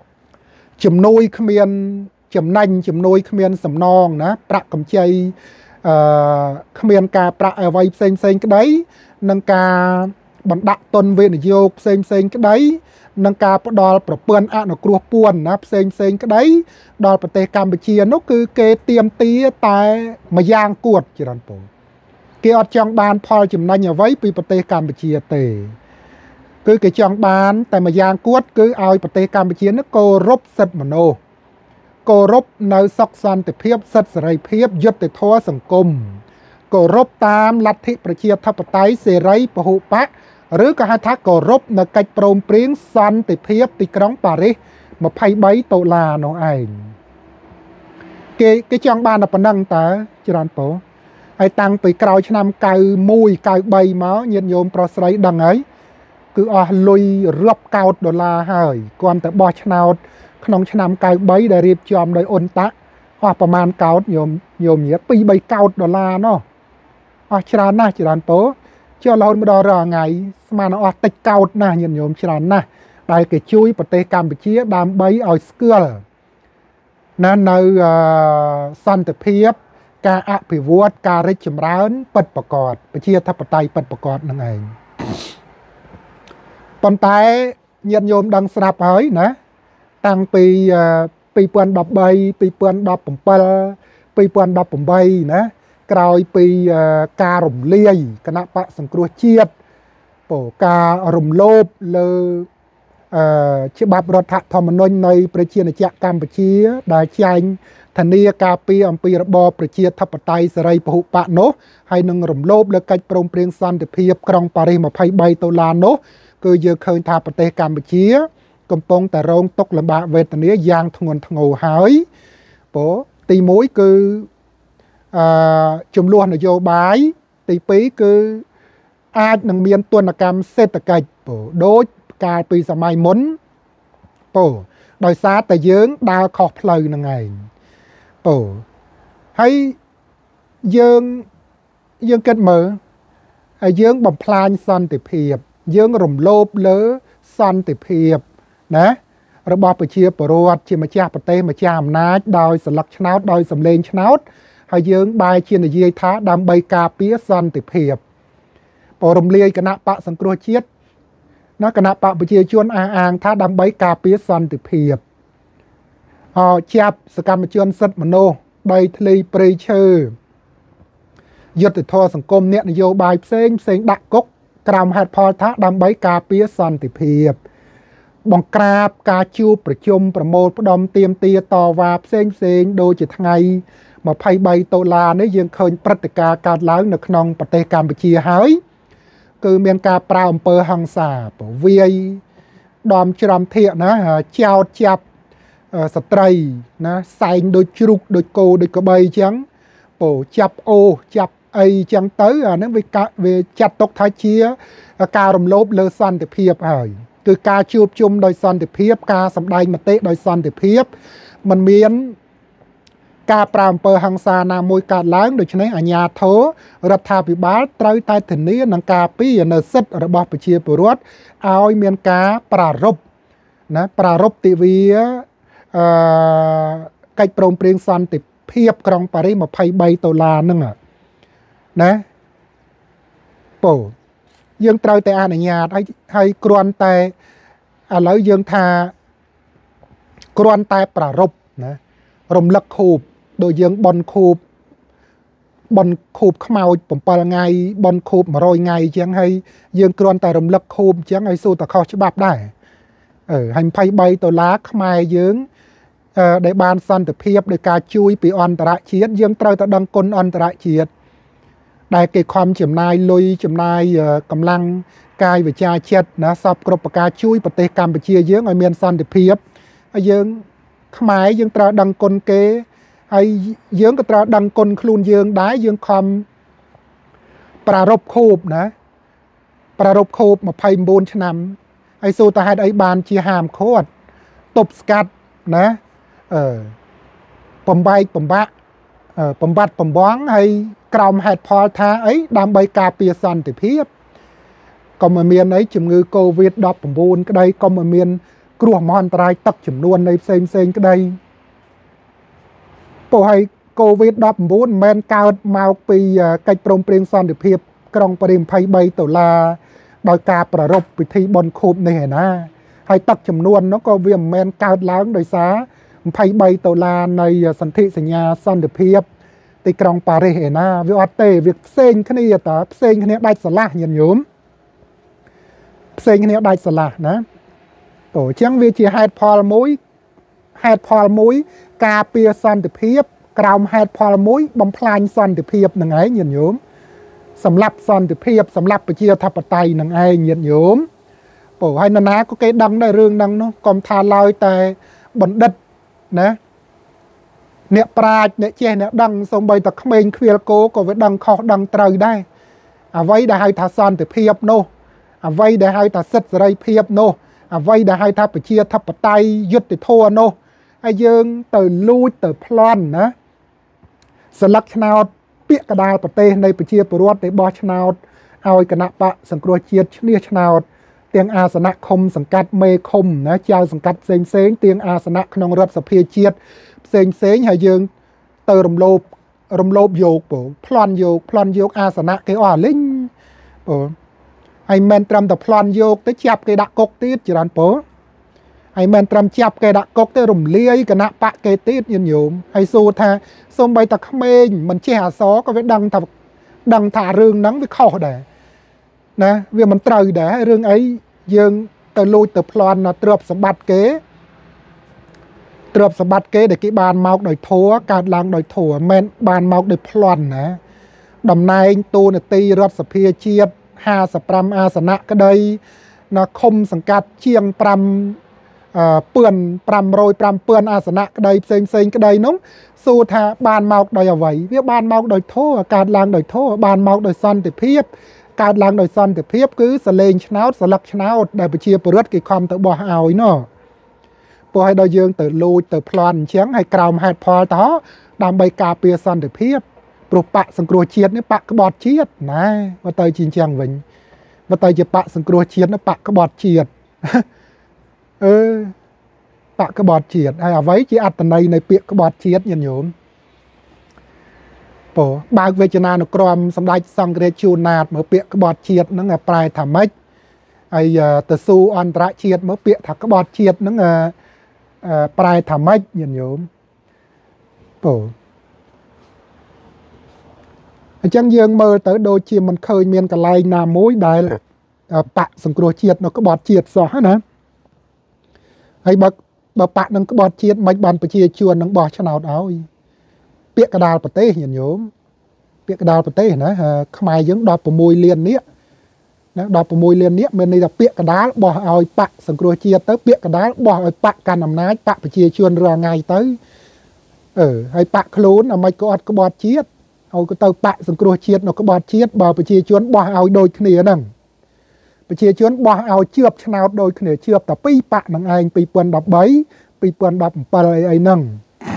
ជំនួយគ្មានចំណេញជំនួយគ្មានសំណងណាប្រាក់កម្ចីគ្មានការប្រាក់អ្វីផ្សេងក្តីនឹងការបណ្ដាក់ទុនវិនិយោគផ្សេងក្តីនឹងការផ្ដល់ប្រព័ន្ធអនុគ្រោះពន្ធណាផ្សេងក្តីដល់ប្រទេសកម្ពុជានោះគឺគេទៀមទាតែម្យ៉ាងគួតច្រើនពូគេអត់ចង់បានផលចំណេញអ្វីពីប្រទេសកម្ពុជាទេគឺគេចង់បានតែម្យ៉ាងគួតគឺឲ្យប្រទេសកម្ពុជានោះគោរពសិទ្ធិមនុស្សគោរពនៅសុខសន្តិភាពសិទ្ធិសេរីភាពយុត្តិធម៌សង្គមគោរពតាមលទ្ធិប្រជាធិបតេយ្យសេរីពហុបកឬក៏ហៅថាគោរពនៅកិច្ចព្រមព្រៀងសន្តិភាពទីក្រុងប៉ារីស23ដុល្លារនោះឯងគេចង់បានតែប៉ុណ្ណឹងតើច្រើនពោហើយតាំងពីក្រោយឆ្នាំ91 93មកញាតិញោមប្រុសស្រីដឹងហើយគឺអស់លុយរាប់កោតដុល្លារហើយគ្រាន់តែបោះឆ្នោតក្នុងឆ្នាំ93ដែលរៀបចំដោយអ៊ុនតាក់អស់ប្រមាណកោតញោមញាតិ2 3កោតដុល្លារនោះអស់ច្រើនណាស់ច្រើនពោចុះរហូតមកដល់រាល់ថ្ងៃស្មានអស់តិចកោតណាស់ញាតិញោមច្រើនណាស់ដែលគេជួយប្រទេសកម្ពុជាដើម្បីឲ្យស្គាល់ណានៅសន្តិភាពការអភិវឌ្ឍការរីកចម្រើនពិតប្រាកដប្រជាធិបតេយ្យពិតប្រាកដនឹងឯងប៉ុន្តែញាតិញោមដឹងស្រាប់ហើយណាតាំងពី2013 2017 ណាក្រោយពីការរំលាយគណៈបកសង្គ្រោះជាតិការរំលោភលើច្បាប់រដ្ឋធម្មនុញ្ញនៃប្រជាណាចក្រកម្ពុជាដែលចែងធានាការពារអំពីរបបប្រជាធិបតេយ្យសេរីពហុបកនោះហើយនឹងរំលោភលើកិច្ចព្រមព្រៀងសន្តិភាពក្រុងប៉ារីស23ដុល្លារនោះគឺយើងឃើញថាប្រទេសកម្ពុជាកំពុងតែរងទុក្ខលំបាកវេទនាយ៉ាងធ្ងន់ធ្ងរហើយទី1គឺចំនួននយោបាយទី2គឺអាចនឹងមានទណ្ឌកម្មសេដ្ឋកិច្ចដូចកាលពីសម័យមុនដោយសារតែយើងដើរខុសផ្លូវនឹងឯងហើយយើងគិតមើលហើយយើងបំផ្លាញសន្តិភាពយើងរំលោភលើសន្តិភាពណារបស់ប្រជាពលរដ្ឋជាម្ចាស់ប្រទេសម្ចាស់អំណាចដោយស្លឹកឆ្នោតដោយសម្លេងឆ្នោតហើយយើងបែរជានិយាយថាដើម្បីការពារសន្តិភាពរំលាយគណៈបកសង្គ្រោះជាតិណាគណៈបកប្រជាជនអះអាងថាដើម្បីការពារសន្តិភាពចាប់សកម្មជនសិទ្ធិមនុស្សដីធ្លីព្រៃឈើយុត្តិធម៌សង្គមអ្នកនយោបាយផ្សេងដាក់គុកក្រោមហេតុផលថាដើម្បីការពារសន្តិភាពបង្ក្រាបការជួបប្រជុំប្រមូលផ្ដុំទាមទារតវ៉ាផ្សេងដូចជាថ្ងៃ23ដុល្លារនេះយើងឃើញព្រឹត្តិការណ៍កើតឡើងនៅក្នុងប្រទេសកម្ពុជាហើយគឺមានការប្រើអំពើហិង្សាវាយដំច្រំធាកណាចោតចាប់ស្ត្រីណាសែងដូចជ្រូកដូចគោដូចក្របីអញ្ចឹងចាប់អូចាប់អីអញ្ចឹងទៅអាហ្នឹងវាចាត់ទុកថាជាការរំលោភលើសន្តិភាពហើយគឺការជួបជុំដោយសន្តិភាពការសម្ដែងមតិដោយសន្តិភាពมันមានការប្រើអំពើហិង្សាណាមួយកើតឡើងដូច្នេះអាជ្ញាធររដ្ឋាភិបាលត្រូវតែធានានឹងការពារនៅសិទ្ធិរបស់ប្រជាពលរដ្ឋឲ្យមានការប្រារព្ធណាប្រារព្ធទិវាកិច្ចព្រមព្រៀងសន្តិភាពក្រុងប៉ារីស23ដុល្លារហ្នឹងណាយើងត្រូវតែអនុញ្ញាតហើយគ្រាន់តែឥឡូវយើងថាគ្រាន់តែប្រារព្ធណារំលឹកខូបដូចយើងបន់ខូបខ្មោច7ថ្ងៃបន់ខូប100ថ្ងៃអញ្ចឹងហើយយើងគ្រាន់តែរំលឹកខូបអញ្ចឹងហើយសួរតខុសច្បាប់ដែរហើយ23ដុល្លារខ្មែរយើងដែលបានសន្តិភាពដោយការជួយពីអន្តរជាតិយើងត្រូវតែដឹងគុណអន្តរជាតិដែលគេខំចំណាយលុយចំណាយកម្លាំងកាយវិជ្ជាចិត្តណាសពគ្រប់ប្រការជួយប្រទេសកម្ពុជាយើងឲ្យមានសន្តិភាពហើយយើងខ្មែរយើងត្រូវដឹងគុណគេហើយយើងក៏ត្រូវដឹងគុណខ្លួនយើងដែរយើងខំប្រារព្ធខូបណាប្រារព្ធខូប29ឆ្នាំហើយសួរតើហេតុអីបានជាហាមឃាត់ទប់ស្កាត់ណាបំបែកបំបាក់បំបត្តិបំបងហើយក្រោមហេតុផលថាអីដើម្បីការពារសន្តិភាពកុំឲ្យមានអីជំងឺ COVID-19 ក្តីកុំឲ្យមានគ្រោះមហន្តរាយទឹកចំនួននៃផ្សេងក្តីពោលឲ្យ COVID-19 men cao mau pi cách prom prieng son được hiệp trongประเด็น$23โดยการประรบพิธีบนคูบนี่นะให้ตักจำนวนnó có việc men cao lớnโดยสา$23ในสันติสัญญาสันติภาพที่กรุงปารีสนะวิวัฒน์เตวิกเซ็งขณีต่อเซ็งขณีได้สละยันยุมเซ็งขณีได้สละนะโอ้เชียงวิจิให้พอลมุ้ยกาเปียสันติภาพกราวให้พอลมุ้ยบำพลายสันติภาพหนึ่งไงยันยุมสำหรับสันติภาพสำหรับประชาธิปไตยหนึ่งไงยันยุมโอ้ให้นานาก็เกยดังได้เรื่องดังเนาะกรมทาลอยแต่บัณฑิตนะเนี่ยปราชเนี่ยเจเนี่ยดังสมบัยตะเขมรเคลียร์โกก็ไปดังคอดังตรึได้เอาไว้ได้ให้ทาสันติภาพโนเอาไว้ได้ให้ทาสิทธิเสรีภาพโนเอาไว้ได้ให้ทาประชาธิปไตยยุติธรรมโนไอ้ยังตื่นลุยตื่นพลอนนะสลักชนาวเปียกระดาษประเทศในประเทศประวัติในบอชนาวเอาคณะปะสังกัดเชียร์เนียชนาวเตียงอาสนะคมสังกัดเมคมนะเจ้าสังกัดเซงเตียงอาสนะขนองรัฐสภาเชียร์เซงให้ยังเติมรมโลบโยกโผพลอนโยกอาสนะเกอลิงโผไอแมนตรำแต่พลอนโยกแต่จับเกดักกตีดจีรันโผไอแมนตรำจับเกดักกแต่รมเลี้ยคณะปะเกตีดยันโยมไอสูธาสมใบตะเขมรมันเชี่ยซอก็ไปดังถ่าเรื่องนั้นไปเข้าได้นะเวียมันตรึได้เรื่องไอ้ยังแต่ลุยแต่พลอนนะเตือบสมบัติเก๋เตือบสมบัติเก๋เด็กบานเมาโดยทัวการล้างโดยถั่วแมนบานเมาโดยพลอนนะดำนายตูนตีรัฐสภาเชียด50 ปรำอาสนะก็ได้นะคมสังกัดเชียงปรำเปื่อนปรำโรยปรำเปื่อนอาสนะก็ได้เซงก็ได้น้องสู้ท่าบานเมาโดยเอาไว้เวียบานเมาโดยทัวการล้างโดยทัวบานเมาโดยซันติเพียบการล้างโดยซันติเพียบคือสเลงชนาวสลักชนาวได้ไปเชียร์ปรดกี่ความตัวบ่เอาอีเนาะพอให้โดยยืงตื่นลุยตื่นพลอนเชียงให้กล่าวให้พอต่อดำใบกาเปียซันติเพียบปลุกปะสังกรัวเชียดนี่ปะกระบอกเชียดนะว่าเตยจีนเชียงวิญว่าเตยจะปะสังกรัวเชียดนี่ปะกระบอกเชียดปะกระบอกเชียดให้เอาไว้ที่อัตในเปียกระบอกเชียดยันโยมบางเวชนานุกรมสำหรับสังเกตชูนาดเมื่อเปียกระบอกเชียดนั่งปลายธรรมะไอ้ตะซูอันตรเชียดเมื่อเปียถักกระบอกเชียดนั่งปลายธรรมะยันโยมจังยังเมื่อแต่โดยเชียมันเคยเมียนกับลายนามวยได้เลยปะสังกรัวเชียดnóก็บอดเชียดสอนะไอ้บักปะนั่งก็บอดเชียดไม่บันไปเชียชวนนั่งบอดชนาวเอาเปียกระดาษประเทศเห็นโยมเปียกระดาษประเทศนะขมายยังดอกประมวยเลียนเนี้ยนะดอกประมวยเลียนเนี้ยมันในดอกเปียกระดาษบอดเอาปะสังกรัวเชียดเต๋อเปียกระดาษบอดเอาปะการนำน้าปะไปเชียชวนเรือไงเต๋อให้ปะโคลนเอาไม่ก็บอดเชียดเอาก็เตาปะสังกรัวเชียดnóก็บอดเชียดบ่ไปเชียชวนบ่เอาโดยเขณีนั่งไปเชียชวนบ่เอาเชือบชนาวโดยเขณีเชือบแต่ปีปะนั่งไอ้ปีเปื่อนดับใบปีเปื่อนดับปลายไอ้นั่ง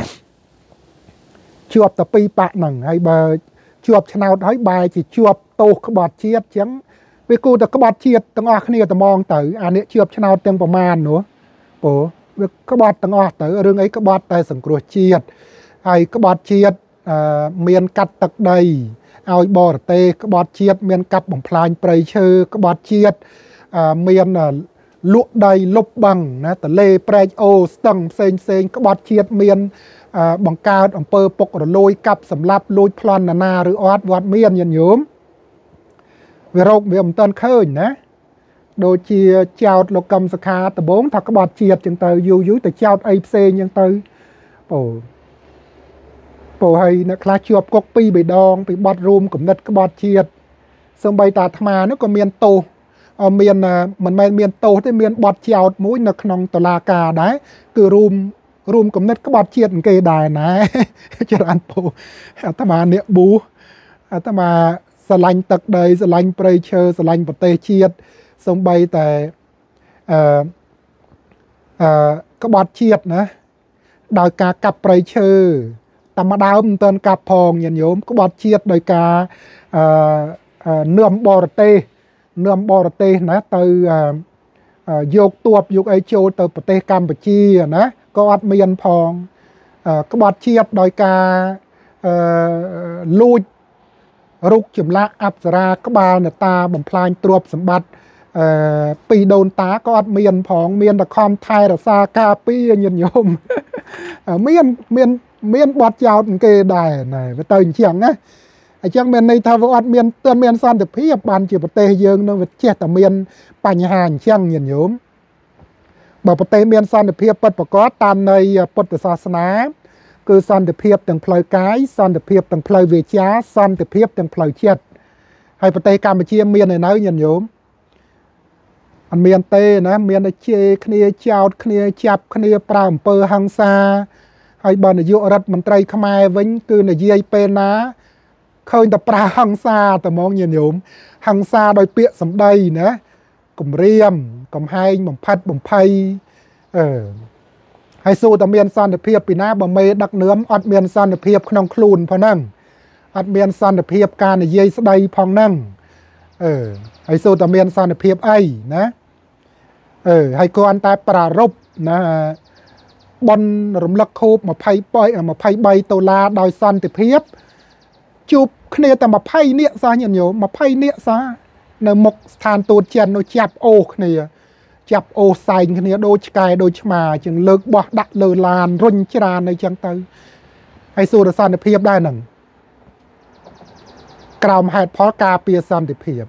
เชือบแต่ปีปะนั่งไอ้บ่เชือบชนาวให้ใบจีเชือบโตก็บอดเชียดเชียงไปกูแต่ก็บอดเชียดตั้งอเขณีแต่มองเต๋ออันนี้เชือบชนาวเต็มประมาณเนาะโป้ก็บอดตั้งอเต๋อเรื่องไอ้ก็บอดแต่สังกรัวเชียดไอ้ก็บอดเชียดเมียนกัดตักใดเอาบอร์เตกบอดเชียดเมียนกัดบ่งพลายเปรย์เชอกบอดเชียดเมียนลุใดลบบังนะแต่เล่เปรย์โอสตังเซงกบอดเชียดเมียนบังการอำเภอปกระลุยกับสำหรับลุยพลอนนาหรือออดวัดเมียนยันโยมเวรกเวียมต้นเคยนะโดยเชียเจ้าโลกรรมสขาตะบงถักกบอดเชียดจังเตยยุแต่เจ้าไอเซงยังเตยโปให้นะคลาชวบกกปีใบดองไปบอดรูมกับนัดกบอดเชียดสมใบตาธมานึกก็เมียนโตเมียนมันไม่เมียนโตที่เมียนบอดเชียวมุ้ยนักนองตลากาได้คือรูมกับนัดกบอดเชียดเกยได้นะจรันโปธมาเนี่ยบูธมาสลังตักใดสลังเปรย์เชอสลังปเตเชียดสมใบแต่กบอดเชียดนะโดยการกับเปรย์เชอธรรมดาเตือนกับพองยันโยมก็บอดเชียดโดยการเนื่อมบอร์เตนะเตยโยกตัวโยกไอโจเตยประเทศกัมพูชีนะก็อัดเมียนพองก็บอดเชียดโดยการលួចរុកចម្លាក់អប្សរាក្បាលនតាបំផ្លាញទ្រព្យសម្បត្តិពីដូនតាក៏អត់មានផងមានតែខំថែរក្សាការពារញាតិញោមមានបត់ចោតគេដែរណែវាទៅអញ្ចឹងណាអញ្ចឹងមានន័យថាវាអត់មានទើបមានសន្តិភាពបានជាប្រទេសយើងនឹងវាចេះតែមានបញ្ហាអញ្ចឹងញាតិញោមបើប្រទេសមានសន្តិភាពពិតប្រាកដតាមន័យពុទ្ធសាសនាគឺសន្តិភាពទាំងផ្លូវកាយសន្តិភាពទាំងផ្លូវវាចាសន្តិភាពទាំងផ្លូវចិត្តហើយប្រទេសកម្ពុជាមាននៅញាតិញោមអត់មានទេណាមានតែជេរគ្នាចោតគ្នាចាប់គ្នាប្រើអំពើហិង្សាហើយបើនាយករដ្ឋមន្ត្រីខ្មែរវិញគឺនិយាយពេលណាឃើញតែប្រើហិង្សាតែហ្មងញាតិញោមហិង្សាដោយពាក្យសម្ដីណាគំរាមកំហែងបំផិតបំភ័យហើយសួរតែមានសន្តិភាពពីណាបើមេដឹកនាំអត់មានសន្តិភាពក្នុងខ្លួនផងហ្នឹងអត់មានសន្តិភាពការនិយាយស្ដីផងហ្នឹងហើយសួរតែមានសន្តិភាពអីណាហើយគ្រាន់តែប្រារព្ធណាបនរំលឹកខូប23ដុល្លារដោយសន្តិភាពជួបគ្នាតែ20នាក់សោះញាតិញោម20នាក់សោះនៅមុខស្ថានទូតចិននោះចាប់អូសគ្នាចាប់អូសសែងគ្នាដូចឆ្កែដូចឆ្មាជាងលើកបោះដាក់លើឡានរុញច្រានអីចឹងទៅហើយសួរសន្តិភាពដែរហ្នឹងក្រោមហេតុផលការពារសន្តិភាព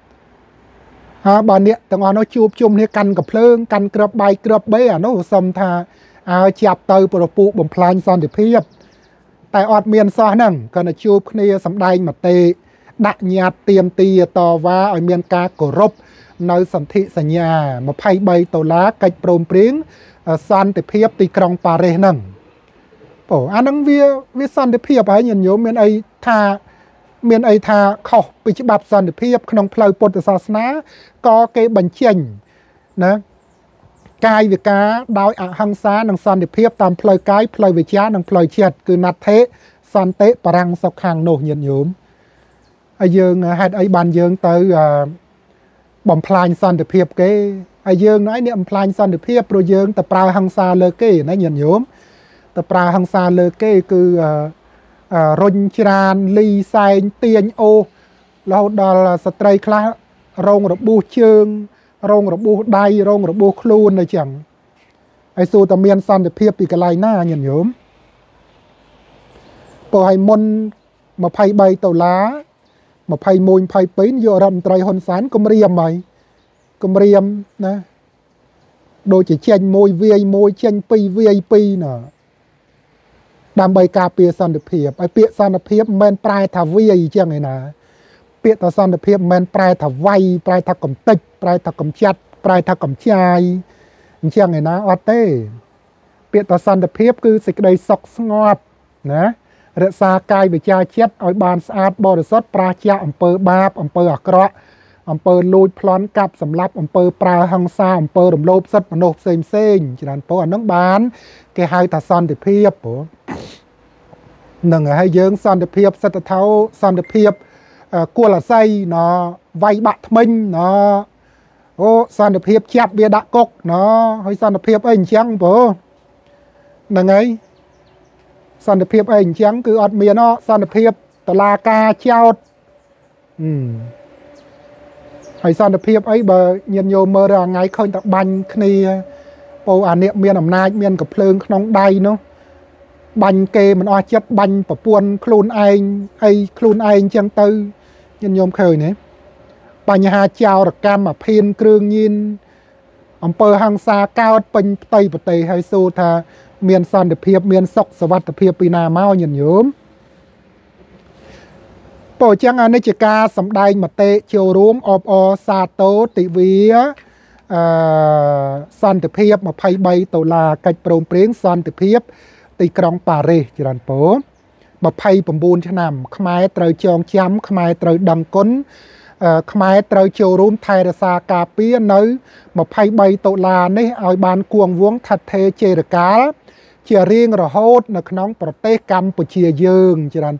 បើអ្នកទាំងអស់នោះជួបជុំគ្នាកាន់កំភ្លើងកាន់គ្រាប់បាយគ្រាប់បេអានោះសុំថាឲ្យចាប់ទៅប្រពុះបំផ្លាញសន្តិភាពតែអត់មានសោះហ្នឹងគាត់ទៅជួបគ្នាសម្ដែងមតិដាក់ញត្តិទាមទារតវ៉ាឲ្យមានការគោរពនៅសន្ធិសញ្ញា23ដុល្លារកិច្ចព្រមព្រៀងសន្តិភាពទីក្រុងប៉ារីសហ្នឹងអាហ្នឹងវាសន្តិភាពហើយញាតិញោមមានអីថាខុសពីច្បាប់សន្តិភាពក្នុងផ្លូវពុទ្ធសាសនាក៏គេបញ្ចេញណាកាយវិការដោយអហិង្សានិងសន្តិភាពតាមផ្លូវកាយផ្លូវវិជ្ជានិងផ្លូវចិត្តគឺណដ្ឋិសន្តិបរាំងសុខាងនោះញាតិញោមហើយយើងហេតុអីបានយើងទៅបំផ្លាញសន្តិភាពគេហើយយើងណៃនេះបំផ្លាញសន្តិភាពព្រោះយើងទៅប្រើហិង្សាលើគេណាញាតិញោមទៅប្រើហិង្សាលើគេគឺរុញច្រានលីសែងទាញអូសរហូតដល់ស្ត្រីខ្លះរងរបួសជើងរងរបួសដៃរងរបួសខ្លួនអីចឹងហើយសួរតែមានសន្តិភាពពីកន្លែងណាញាតិញោមព្រោះឲ្យមុន23ដុល្លារ21 22យករដ្ឋមន្ត្រីហ៊ុនសែនគម្រាមហើយគម្រាមណាដូចជាចេញមួយវាយមួយចេញពីរវាយពីរណាដើម្បីការពារសន្តិភាពហើយពាក្យសន្តិភាពមិនមែនប្រែថាវាយអញ្ចឹងឯណាពាក្យថាសន្តិភាពមិនមែនប្រែថាវាយប្រែថាកំទេចប្រែថាកំចាត់ប្រែថាកំចាយអញ្ចឹងឯណាអត់ទេពាក្យថាសន្តិភាពគឺសេចក្តីសុខស្ងប់ណារក្សាកាយវិជ្ជាចិត្តឲ្យបានស្អាតបរិសុទ្ធប្រាសចាកអំពើបាបអំពើអាក្រក់អំពើលួចប្លន់កាប់សម្លាប់អំពើប្រើហិង្សាអំពើរំលោភសិទ្ធិមនុស្សផ្សេងច្រើនពោអានឹងបានគេហៅថាសន្តិភាពព្រោះនឹងហើយយើងសន្តិភាពសិទ្ធិធោសន្តិភាពគួលអាស័យណវាយបាក់ថ្មិញណអូសន្តិភាពចាប់វាដាក់គុកណហើយសន្តិភាពអីអញ្ចឹងព្រោះហ្នឹងហើយសន្តិភាពអីអញ្ចឹងគឺអត់មានសន្តិភាពតឡាការចោតហើយសន្តិភាពអីបើញាតិញោមមើលរាល់ថ្ងៃឃើញតែបាញ់គ្នាពោអានេះមានអំណាចមានកំភ្លើងក្នុងដៃនោះបាញ់គេមិនអស់ចិត្តបាញ់ប្រពន្ធខ្លួនឯងអីខ្លួនឯងចឹងទៅញាតិញោមឃើញទេបញ្ហាចោរកម្មអភិនគ្រឿងញៀនអំពើហិង្សាកោតពេញផ្ទៃប្រទេសហើយសួរថាមានសន្តិភាពមានសុខសวัสดิភាពពីណាមកញាតិញោមពោចឹងអនិច្ចការសម្ដែងមតិចូលរួមអបអរសាទរទិវាសន្តិភាព23ដុល្លារកិច្ចព្រមព្រៀងសន្តិភាពទីក្រុងប៉ារីសចរន្តពោ29ឆ្នាំខ្មែរត្រូវចងចាំខ្មែរត្រូវដឹងគុណខ្មែរត្រូវចូលរួមថែរក្សាការពារនៅ23ដុល្លារនេះឲ្យបានគួងវង្សថិតថេរចេរកាលជារៀងរហូតនៅក្នុងប្រទេសកម្ពុជាយើងចរន្ត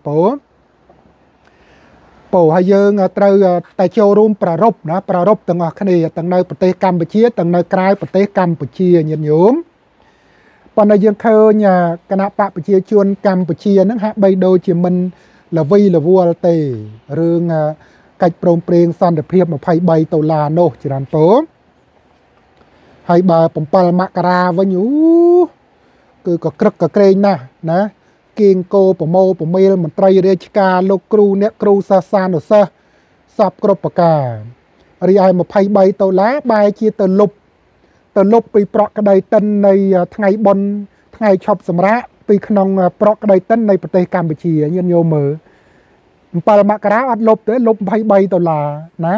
ពោហើយយើងត្រូវតែចូលរួមប្រារព្ធណាប្រារព្ធទាំងអស់គ្នាទាំងនៅប្រទេសកម្ពុជាទាំងនៅក្រៅប្រទេសកម្ពុជាញាតិញោមប៉ុន្តែយើងឃើញគណៈបកប្រជាជនកម្ពុជាហ្នឹងហាក់បីដូចជាមិនល្វីល្វល់ទេរឿងកិច្ចព្រមព្រៀងសន្តិភាព$23នោះច្រើនពូហើយបើ7មករាវិញគឺក៏ក្រឹកក៏ក្រែងណាស់ណាគៀងគោប្រមោប្រមេលមន្ត្រីរាជការលោកគ្រូអ្នកគ្រូសាសានុសិស្សសពគ្រប់ប្រការរីឯ$23បែរជាទៅលុបពីប្រក់ក្តីតិននៃថ្ងៃបុណ្យថ្ងៃឈប់សម្រាកពីក្នុងប្រក់ក្តីតិននៃប្រទេសកម្ពុជាញាតិញោមមើល7មករាអត់លុបទេលុប$23ណា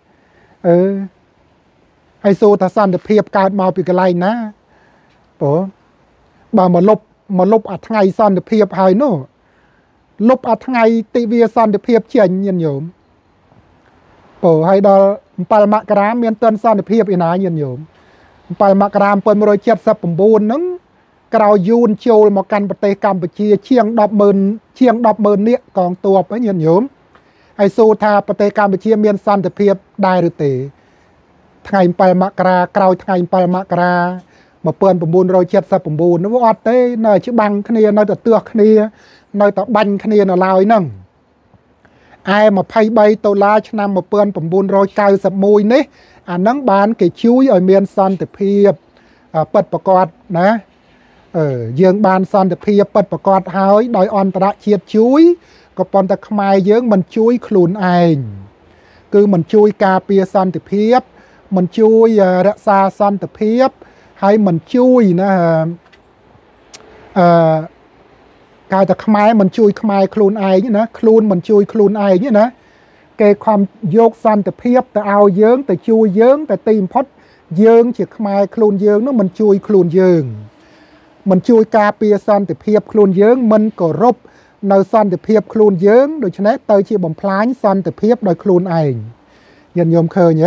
ហើយសូថាសន្តិភាពកើតមកពីកន្លែងណាព្រោះបើមកលុបអាថ្ងៃសន្តិភាពហើយនោះលុបអាថ្ងៃទិវាសន្តិភាពចេញញាតិញោមព្រោះហើយដល់7មករាមានទិនសន្តិភាពឯណាញាតិញោម7មករា1979ហ្នឹងក្រោយយួនចូលមកកាន់ប្រទេសកម្ពុជាជាង100000នាក់កងទ័ពហ្នឹងញាតិញោមហើយសួរថាប្រទេសកម្ពុជាមានសន្តិភាពដែរឬទេថ្ងៃ7មករាក្រោយថ្ងៃ7មករា1979នោះអត់ទេនៅច្បាំងគ្នានៅតែទើសគ្នានៅតែបាញ់គ្នានៅឡើយហ្នឹងឯ$23ឆ្នាំ1991នេះអាហ្នឹងបានគេជួយឲ្យមានសន្តិភាពពិតប្រាកដណាយើងបានសន្តិភាពពិតប្រាកដហើយដោយអន្តរជាតិជួយក៏ប៉ុន្តែខ្មែរយើងមិនជួយខ្លួនឯងគឺមិនជួយការពារសន្តិភាពមិនជួយរក្សាសន្តិភាពហើយមិនជួយណាកៅតែខ្មែរមិនជួយខ្មែរខ្លួនឯងណាខ្លួនមិនជួយខ្លួនឯងណាគេខំយកសន្តិភាពទៅឲ្យយើងទៅជួយយើងតែទីបំផុតយើងជាខ្មែរខ្លួនយើងនោះមិនជួយខ្លួនយើងមិនជួយការពារសន្តិភាពខ្លួនយើងមិនគោរពនៅសន្តិភាពខ្លួនយើងដូច្នេះទៅជាបំផ្លាញសន្តិភាពដោយខ្លួនឯងញាតិញោមឃើញទេ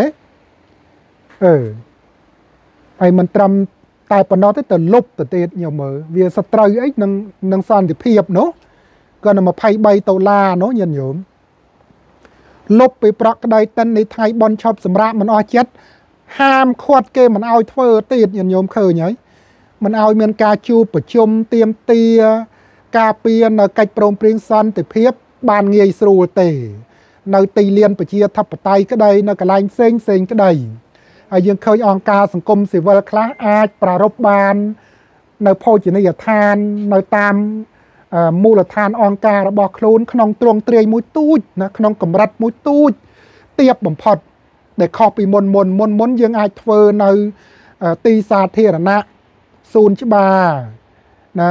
ហើយមិនត្រឹមតែប៉ុណ្ណោះទេទៅលុបទៅទៀតញោមមើលវាសត្រូវអីនឹងសន្តិភាពនោះក៏នៅ$23នោះញាតិញោមលុបពីប្រក់ក្តីតិននៃថ្ងៃបុណ្យឈប់សម្រាកមិនអស់ចិត្តហាមឃាត់គេមិនឲ្យធ្វើទៀតញាតិញោមឃើញហើយមិនឲ្យមានការជួបប្រជុំទាមទារការពារនៅកិច្ចព្រមព្រៀងសន្តិភាពបានងាយស្រួលទេនៅទីលានប្រជាធិបតេយ្យក្តីនៅកន្លែងផ្សេងក្តីហើយយើងឃើញអង្គការសង្គមស៊ីវិលខ្លះអាចប្រារព្ធបាននៅភោជនីយដ្ឋាននៅតាមមូលដ្ឋានអង្គការរបស់ខ្លួនក្នុងទ្រង់ទ្រាយមួយទូចណាក្នុងកម្រិតមួយទូចទាបបំផុតដែលខុសពីមុនយើងអាចធ្វើនៅទីសាធារណៈសួនច្បារណា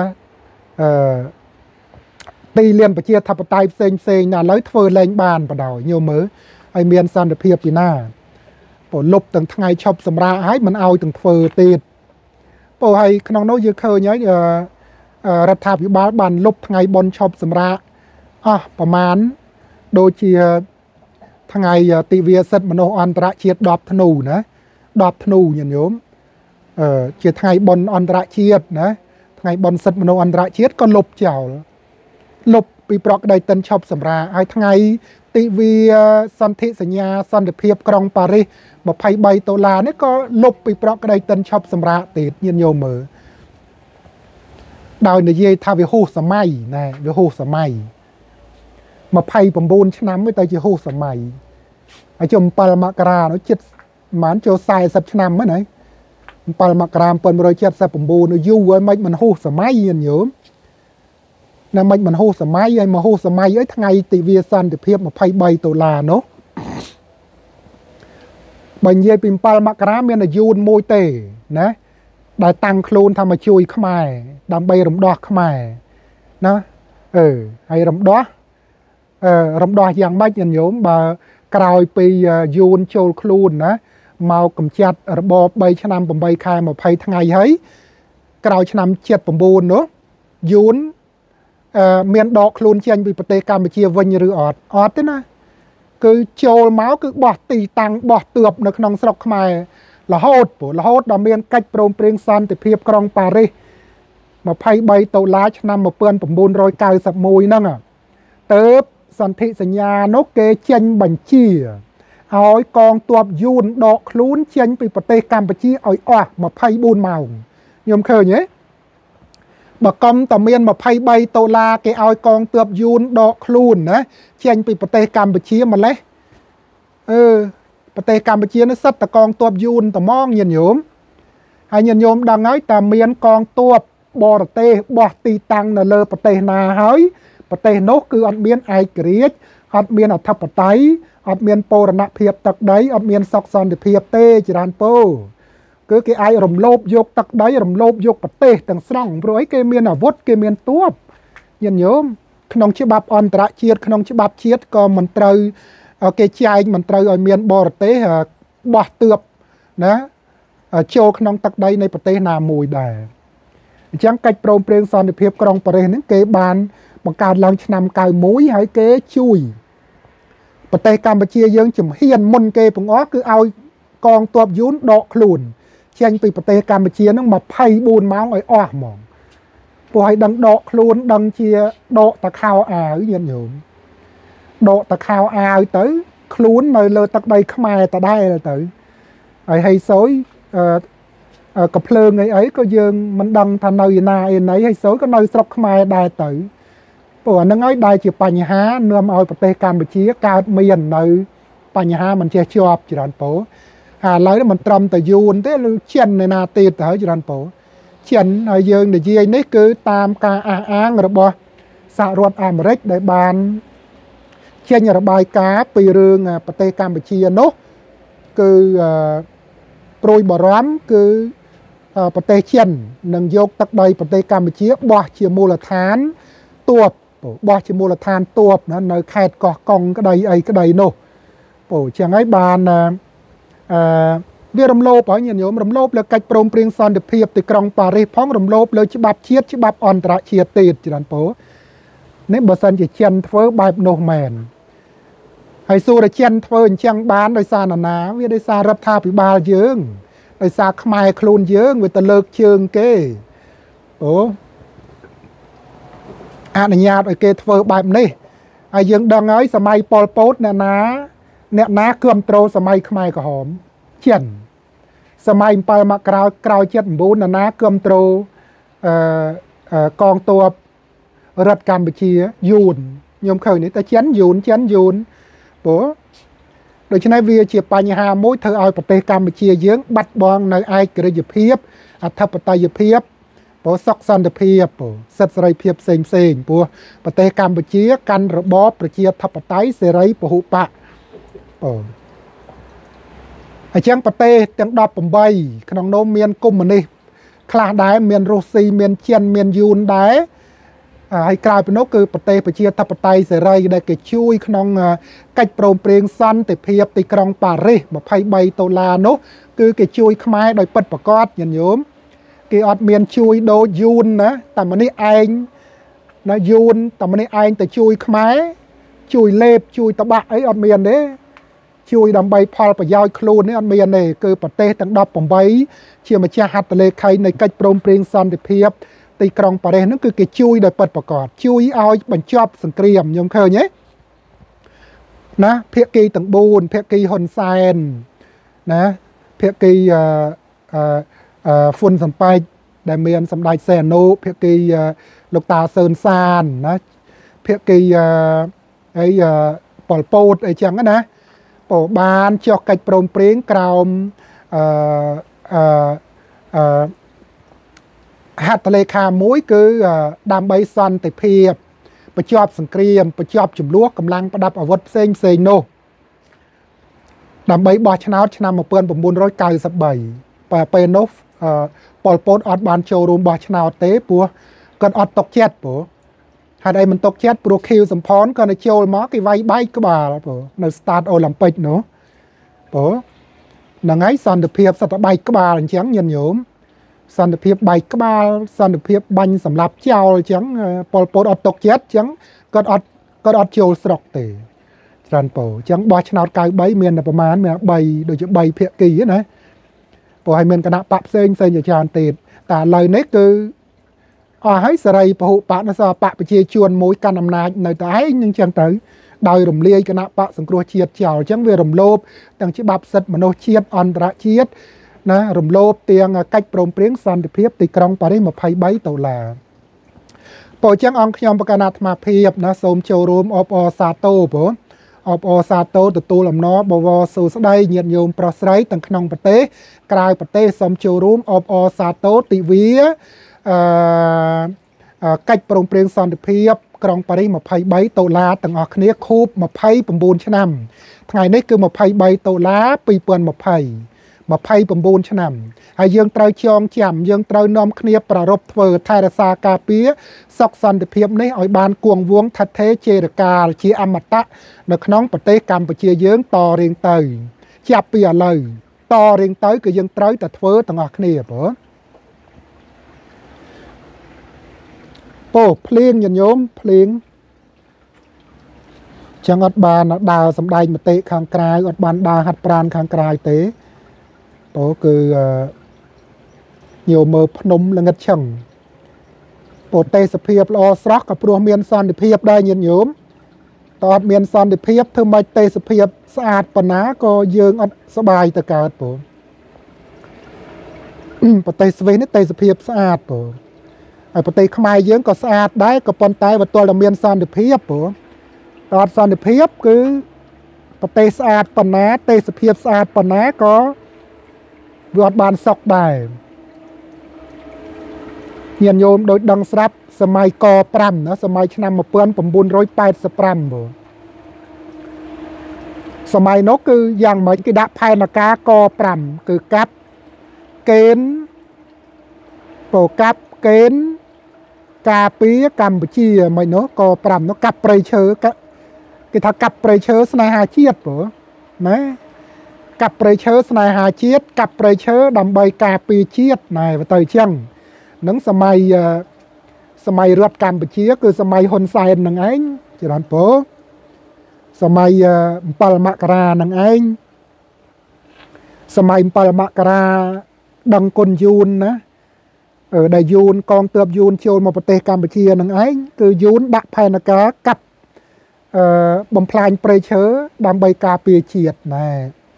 ទីលានប្រជាធិបតេយ្យផ្សេងណាឥឡូវធ្វើលែងបានបដ ாய் ញោមមើលហើយមានសន្តិភាពពីណាព្រោះលុបទាំងថ្ងៃឈប់សម្រាកហើយមិនឲ្យទាំងធ្វើទៀតព្រោះហើយក្នុងនោះយើងឃើញហើយរដ្ឋាភិបាលបានលុបថ្ងៃបុណ្យឈប់សម្រាកអស់ប្រមាណដូចជាថ្ងៃទិវាសិទ្ធិមនុស្សអន្តរជាតិ10ធ្នូណា10ធ្នូញាតិញោមជាថ្ងៃបុណ្យអន្តរជាតិណាថ្ងៃបុណ្យសិទ្ធិមនុស្សអន្តរជាតិក៏លុបចោលលុបពីប្រក់ក្តីតិនឈប់សម្រាកហើយថ្ងៃទិវាសន្ធិសញ្ញាសន្តិភាពក្រុងប៉ារីស$23នេះក៏លុបពីប្រក់ក្តីតិនឈប់សម្រាកទៀតញាតិញោមមើលដោយនិយាយថាវាហួសសម័យណាវាហួសសម័យ29ឆ្នាំទៅជាហួសសម័យហើយជុំ7មករានោះជិតប្រហែលចូល40ឆ្នាំហ្នឹងណា7មករា1979នោះយូរហើយមិនហួសសម័យញាតិញោមណាមិនហួសសម័យហើយមកហួសសម័យអីថ្ងៃទិវាសន្តិភាព$23នោះបើនិយាយពី7មករាមានតែយូនមួយទេណាដែលតាំងខ្លួនថាមកជួយខ្មែរដើម្បីរំដោះខ្មែរណាហើយរំដោះយ៉ាងម៉េចញាតិញោមបើក្រោយពីយួនចូលខ្លួនណាមកកំចាត់របប3ឆ្នាំ8ខែ20ថ្ងៃហើយក្រោយឆ្នាំ79នោះយួនមានដកខ្លួនចេញពីប្រទេសកម្ពុជាវិញឬអត់ទេណាគឺចូលមកគឺបោះទីតាំងបោះទើបនៅក្នុងស្រុកខ្មែររហូតដល់មានកិច្ចព្រមព្រៀងសន្តិភាពក្រុងប៉ារីស$23ឆ្នាំ1991ហ្នឹងទៅសន្ធិសញ្ញានោះគេចេញបញ្ជាឲ្យកងទ័ពយួនដកខ្លួនចេញពីប្រទេសកម្ពុជាឲ្យអស់24ម៉ោងខ្ញុំឃើញទេ mà công tầm miên mà phay bay tô la cái ao con tướp yun đọ khluôn nè chênh bị bờ tây Campuchia mà lấy bờ tây Campuchia nó sắt ta con tướp yun ta mong nhìn nhổm hay nhìn nhổm đang nói ta miên con tướp bò tê bò tì tăng là lơ bờ tây na hói bờ tây nốt cứ ăn miên ai kể ăn miên ở thập bờ tây ăn miên po nạp hiệp tắc đấy ăn miên sọc son để hiệp tê chỉ đàn po cứ cái ai rầm lốp dục tắc đấy rầm lốp dục bật tê tầng song rồi cái miền ở vót cái miền tuốt nhìn nhớ khung chế bắp on tra chiết khung chế bắp chiết có mình trời cái chai mình trời ở miền bò tê bò tướp nè châu khung tắc đấyในประเทศนามวยได้จังcách prom preng son ភាពក្រុងប៉ារីសហ្នឹងគេបានបង្កើតឡើងឆ្នាំ91ហើយគេជួយប្រទេសកម្ពុជាយើងជំហានមុនគេបង្អស់គឺឲ្យកងទ័ពយួនដកខ្លួនចេញពីប្រទេសកម្ពុជាហ្នឹង24ម៉ោងឲ្យអស់ហ្មងព្រោះឲ្យដឹងដកខ្លួនដឹងជាដកតខោអាវញាតិញោមដកតខោអាវទៅខ្លួននៅលើទឹកដីខ្មែរតដែរទៅហើយហីសូយកំភ្លើងអីក៏យើងមិនដឹងថានៅឯណាឯណីហើយសូយក៏នៅស្រុកខ្មែរដែរទៅព្រោះអាហ្នឹងហើយដែលជាបញ្ហានាំឲ្យប្រទេសកម្ពុជាកើតមាននៅបញ្ហាមិនចេះជាប់ច្រើនពោឥឡូវមិនត្រឹមតែយួនទេឬចិននៅណាទៀតទៅហើយច្រើនពោចិនហើយយើងនិយាយនេះគឺតាមការអះអាងរបស់សហរដ្ឋអាមេរិកដែលបានចេញរបាយការណ៍ពីរឿងប្រទេសកម្ពុជានោះគឺព្រួយបារម្ភគឺប្រទេសចិននឹងយកទឹកដីប្រទេសកម្ពុជាបោះជាមូលដ្ឋានទ័ពបោះជាមូលដ្ឋានទ័ពនៅខេត្តកោះកុងក្តីអីក្តីនោះពោចឹងហើយបានវារំលោភហើយញាតិញោមរំលោភលើកិច្ចព្រមព្រៀងសន្តិភាពទីក្រុងប៉ារីសផងរំលោភលើច្បាប់ជាតិច្បាប់អន្តរជាតិទៀតច្រើនពោនេះបើសិនជាចិនធ្វើបែបនោះមែនហើយសួរចិនធ្វើអញ្ចឹងបានដោយសារណាវាដោយសាររដ្ឋាភិបាលយើងដោយសារខ្មែរខ្លួនយើងវាទៅលើកជើងគេអូអនុញ្ញាតឲ្យគេធ្វើបែបនេះហើយយើងដឹងហើយសម័យប៉ុលពតអ្នកណាគ្រប់ត្រូលសម័យខ្មែរក្រហមចិនសម័យ7មករាក្រោយ79អ្នកណាគ្រប់ត្រូលកងទ័ពរដ្ឋកម្ពុជាយួនខ្ញុំឃើញនេះតែចិនយួនព្រោះដូច្នេះវាជាបញ្ហាមួយធ្វើឲ្យប្រទេសកម្ពុជាយើងបាត់បង់នៅឯករាជ្យភាពអធិបតេយ្យភាពព្រោះសុខសន្តិភាពសិទ្ធិសេរីភាពផ្សេងព្រោះប្រទេសកម្ពុជាកាន់របបប្រជាធិបតេយ្យសេរីពហុបកអញ្ចឹងប្រទេសទាំង18ក្នុងនោះមានកុម្មុយនីសខ្លះដែរមានរុស្ស៊ីមានចិនមានយួនដែរហើយក្រៅពីនោះគឺប្រទេសប្រជាធិបតេយ្យសេរីដែលគេជួយក្នុងកិច្ចព្រមព្រៀងសន្តិភាពទីក្រុងប៉ារីស$23នោះគឺគេជួយខ្មែរដោយពិតប្រាកដញាតិញោមគេអត់មានជួយដូចយួនណាតែម្នេះឯងណាយួនតែម្នេះឯងទៅជួយខ្មែរជួយលេបជួយតបាក់អីអត់មានទេជួយដើម្បីផលប្រយោជន៍ខ្លួននេះអត់មានទេគឺប្រទេសទាំង18ជាម្ចាស់ហត្ថលេខីនៃកិច្ចព្រមព្រៀងសន្តិភាពទីក្រុងប៉ារីសហ្នឹងគឺគេជួយដោយពិតប្រាកដជួយឲ្យបញ្ចប់សង្គ្រាមខ្ញុំឃើញទេណាភាគីទាំង4ភាគីហ៊ុនសែនណាភាគីហ្វុនសំប៉ែកដែលមានសម្ដេចសែននូភាគីលោកតាសឿនសានណាភាគីប៉ុលពតអីចឹងណាពោបានចុះកិច្ចព្រមព្រៀងក្រោមហត្ថលេខាមួយគឺដើម្បីសន្តិភាពបញ្ចប់សង្គ្រាមបញ្ចប់ចំនួនកម្លាំងប្រដាប់អាវុធផ្សេងនោះដើម្បីបោះឆ្នោតឆ្នាំ1993ពេលនោះប៉ុលពតអត់បានចូលរួមបោះឆ្នោតទេព្រោះគាត់អត់ຕົកចិត្តព្រោះហេតុអីមិនຕົកចិត្តព្រោះខៀវសំផនគាត់ទៅចូលមកគេវាយបែកក្បាលព្រោះនៅ start Olympic នោះព្រោះហ្នឹងហើយសន្តិភាពសត្វបែកក្បាលអញ្ចឹងញាតិញោមសន្តិភាពបែកក្បាលសន្តិភាពបាញ់សម្លាប់ចោលអញ្ចឹងប៉ុលពតអត់ຕົកចិត្តអញ្ចឹងគាត់អត់ចូលស្រុកទេច្រើនពោអញ្ចឹងបោះឆ្នោត93មានតែប្រមាណមាន3ដូចជា3ភាគីណាព្រោះឲ្យមានគណៈបកផ្សេងជាច្រើនទៀតតែឥឡូវនេះគឺអស់ហើយសេរីពហុបកនៅសល់បកប្រជាជនមួយកាន់អំណាចនៅតែឯងនឹងចឹងទៅដោយរំលាយគណៈបកសង្គ្រោះជាតិចោលអញ្ចឹងវារំលោភទាំងច្បាប់សិទ្ធិមនុស្សជាតិអន្តរជាតិណារំលោភទាំងកិច្ចព្រមព្រៀងសន្តិភាពទីក្រុងប៉ារីស$23 bộ chẳng ông nhom bạc nát mà phiệp nó sớm châu rôm ọp ọ sa tô bố ọp ọ sa tô từ tu làm nó bò vò sù sát đây nhiệt nhôm pro sấy tầng nông bát tế cài bát tế sớm châu rôm ọp ọ sa tô tị vía cách prong prieng son từ phiệp trong Paris mà phay bay tô lá tầng ở khía khốp mà phay bầm bùn cho nằm ngày nay cứ mà phay bay tô lá pi puen mà phay bầm bùn cho nằm hay dương trâu chong chạm dương trâu nom khía pra rộp thờ thay ra xa cà pía sọc son từ phiệp này ở ban cuồng vuông thật thế chê được cà chia âm mặt ta được nón bát tế cam bát chia dương to riêng tới chạp bìa lời to riêng tới cứ dương trâu thật thờ tầng ở khía bữa bố phliêng nhận nhóm phliêng chẳng ọt bàn đào xâm đáy mà tệ kháng cài ọt bàn đào hạt pran kháng cài tế bố cứ nhiều mơ phnom là ngất chẳng bố tê sập hiệp lo srok gặp rùa miên son điệp hiệp đây nhận nhóm tọt miên son điệp hiệp thơm mạch tê sập hiệp sạch bà ná có dương ọt sơ bài tờ cả bố bố tê sập hiệp sạch bốไอ้ปฏิขมายเยอะก็สะอาดได้ก็ปนตายว่าตัวเราเมียนซอนเดือเพียบปะตอนซอนเดือเพียบคือปฏิสะอาดปนนะเตสเพียบสะอาดปนนะก็วอดบานซอกได้เหียนโยมโดยดังสลับสมัยกอปรำนะสมัยชนะมาเปื้อนผมบุญร้อยแปดสปรำปะสมัยนกคืออย่างเหมือนกิดะภายนากากอปรำคือกับเกณฑ์โปกับเกณฑ์กาปีกัมพูชีไม่เนาะก็ปรำเนาะกับไปเชอก็ถ้ากับไปเชอสนายหาเชียดปะนะกับไปเชอสนายหาเชียดกับไปเชอดำใบกาปีเชียดนายว่าเตยเชียงนังสมัยรัฐกัมพูชีคือสมัยฮุนไซน์นังเองจีรันปะสมัยปาลมะกรานังเองสมัยปาลมะกราดังกลยูนนะได้ยูนกองเตือบยูนโชนมาประเทศกัมพูชีนั่งไอ้คือยูนดักภายในกากับบำพลายเปรเชอดำใบกาเปียเฉียดนะ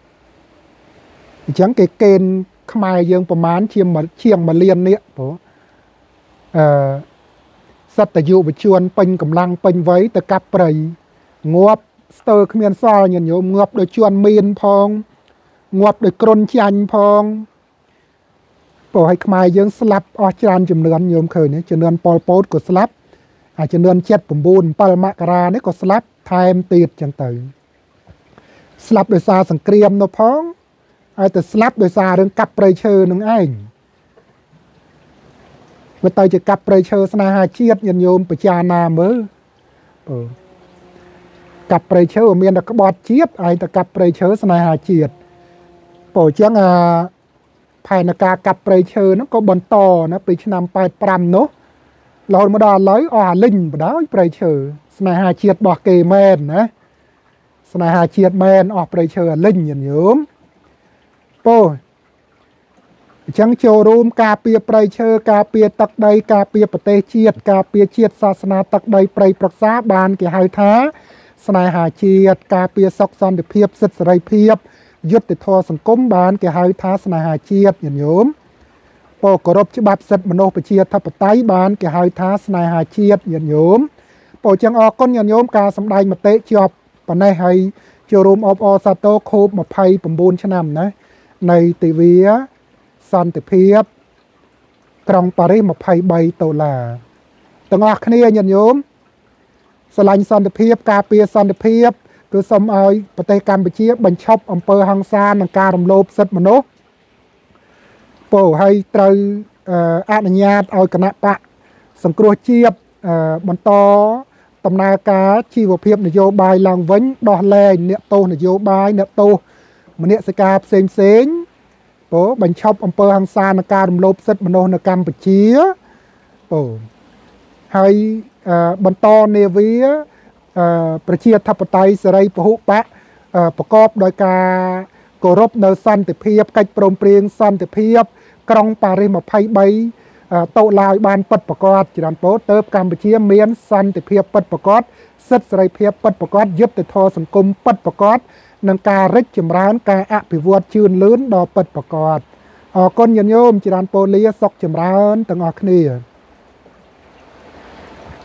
จังเกณฑ์ขมายยังประมาณเชียงมาเลียนเนี่ยปะสัตยูบชวนเป็นกำลังเป็นไว้แต่กับเปรย์งวบสเตอร์ขมิ้นซออย่างโยมงวบโดยชวนมีนพองงวบโดยกรนชันพองปล่อยขมายยังสลับอจารย์จำเนือนโยมเคยเนี่ยจำเนือนปอลโป๊ดก็สลับอาจจะเนือนเจ็ดผมบูนปาลมะกราเนี่ยก็สลับไทม์ตีดจังเตยสลับโดยซาสังเกรียมนพ้องไอ้แต่สลับโดยซาเรื่องกับเปรย์เชอร์นึงเองเมื่อเตยจะกับเปรย์เชอร์สนาหาเชียดยันโยมปจานาเมื่อกับเปรย์เชอร์เมียนตะกบอดเชียดไอ้แต่กับเปรย์เชอร์สนาหาเชียดปล่อยจังภายในกากับเปรย์เชอร์นั่นก็บนต่อนะปีชนำไปปรำเนาะเรามาดอเลยลิงไปได้เปรย์เชอร์สนาหาเชียดบอกเกแมนนะสนาหาเชียดแมนเปรย์เชอร์ลิงอย่างโยมโป้จังโจรูมกาเปียเปรย์เชอร์กาเปียตักใดกาเปียประเทศเชียดกาเปียเชียดศาสนาตักใดเปรย์ปรักษาบานเกี่ยหายท้าสนาหาเชียดกาเปียซอกซอนเดเพียบสิทธิ์ไรเพียบยุติธรรมสังคมบานเกี่ยหายท้าสนาหาเชียดอย่างโยมโป้กรบฉบับสิทธิ์มโนปเชียดทับไตบานเกี่ยหายท้าสนาหาเชียดอย่างโยมโป้จังออกก้นอย่างโยมกาสำได้มาเตะจอบปนในให้โจรูมอซาโตโคบมาภัยปมบูนชนำนะในติเวียสันติเพียบกรองปาริมาภัยใบโตลาตั้งออกนี้ยันโยมสลายสันติเพียบกาเปียสันติเพียบคือสมเอาปฏิกรรมไปเชียบัญชบอำเภอหังซานในการรำโลบสัตว์มนุษย์โป้ให้ตรอนุญาตเอาคณะปะสังครัวเชียบบรรทอตำนาการชีวเพียบนโยบายลางเว้นดอกแรงเนี่ยโตนโยบายเนี่ยโตมันเนี่ยสกาเซ็งเซ็งโป้บัญชบอำเภอหังซานในการรำโลบสัตว์มนุษย์ในการไปเชียโป้ให้บรรทอเนวีประเชียทัพไตสไรพหุปะประกอบโดยการกรบในสันติเพียบกัจโปรมเปรียงสันติเพียบกรองปาริมาภัยใบโตลายบานปัดประกอบจีรันโปเติบการประเชียเมียนสันติเพียบปัดประกอบสัตสไรเพียบปัดประกอบยึดแต่ทอสังคมปัดประกอบนังการริจมร้านการอภิวัตชื่นลื้นดอปัดประกอบก้นยันโยมจีรันโปเลียซอกจมร้านตั้งออกนี่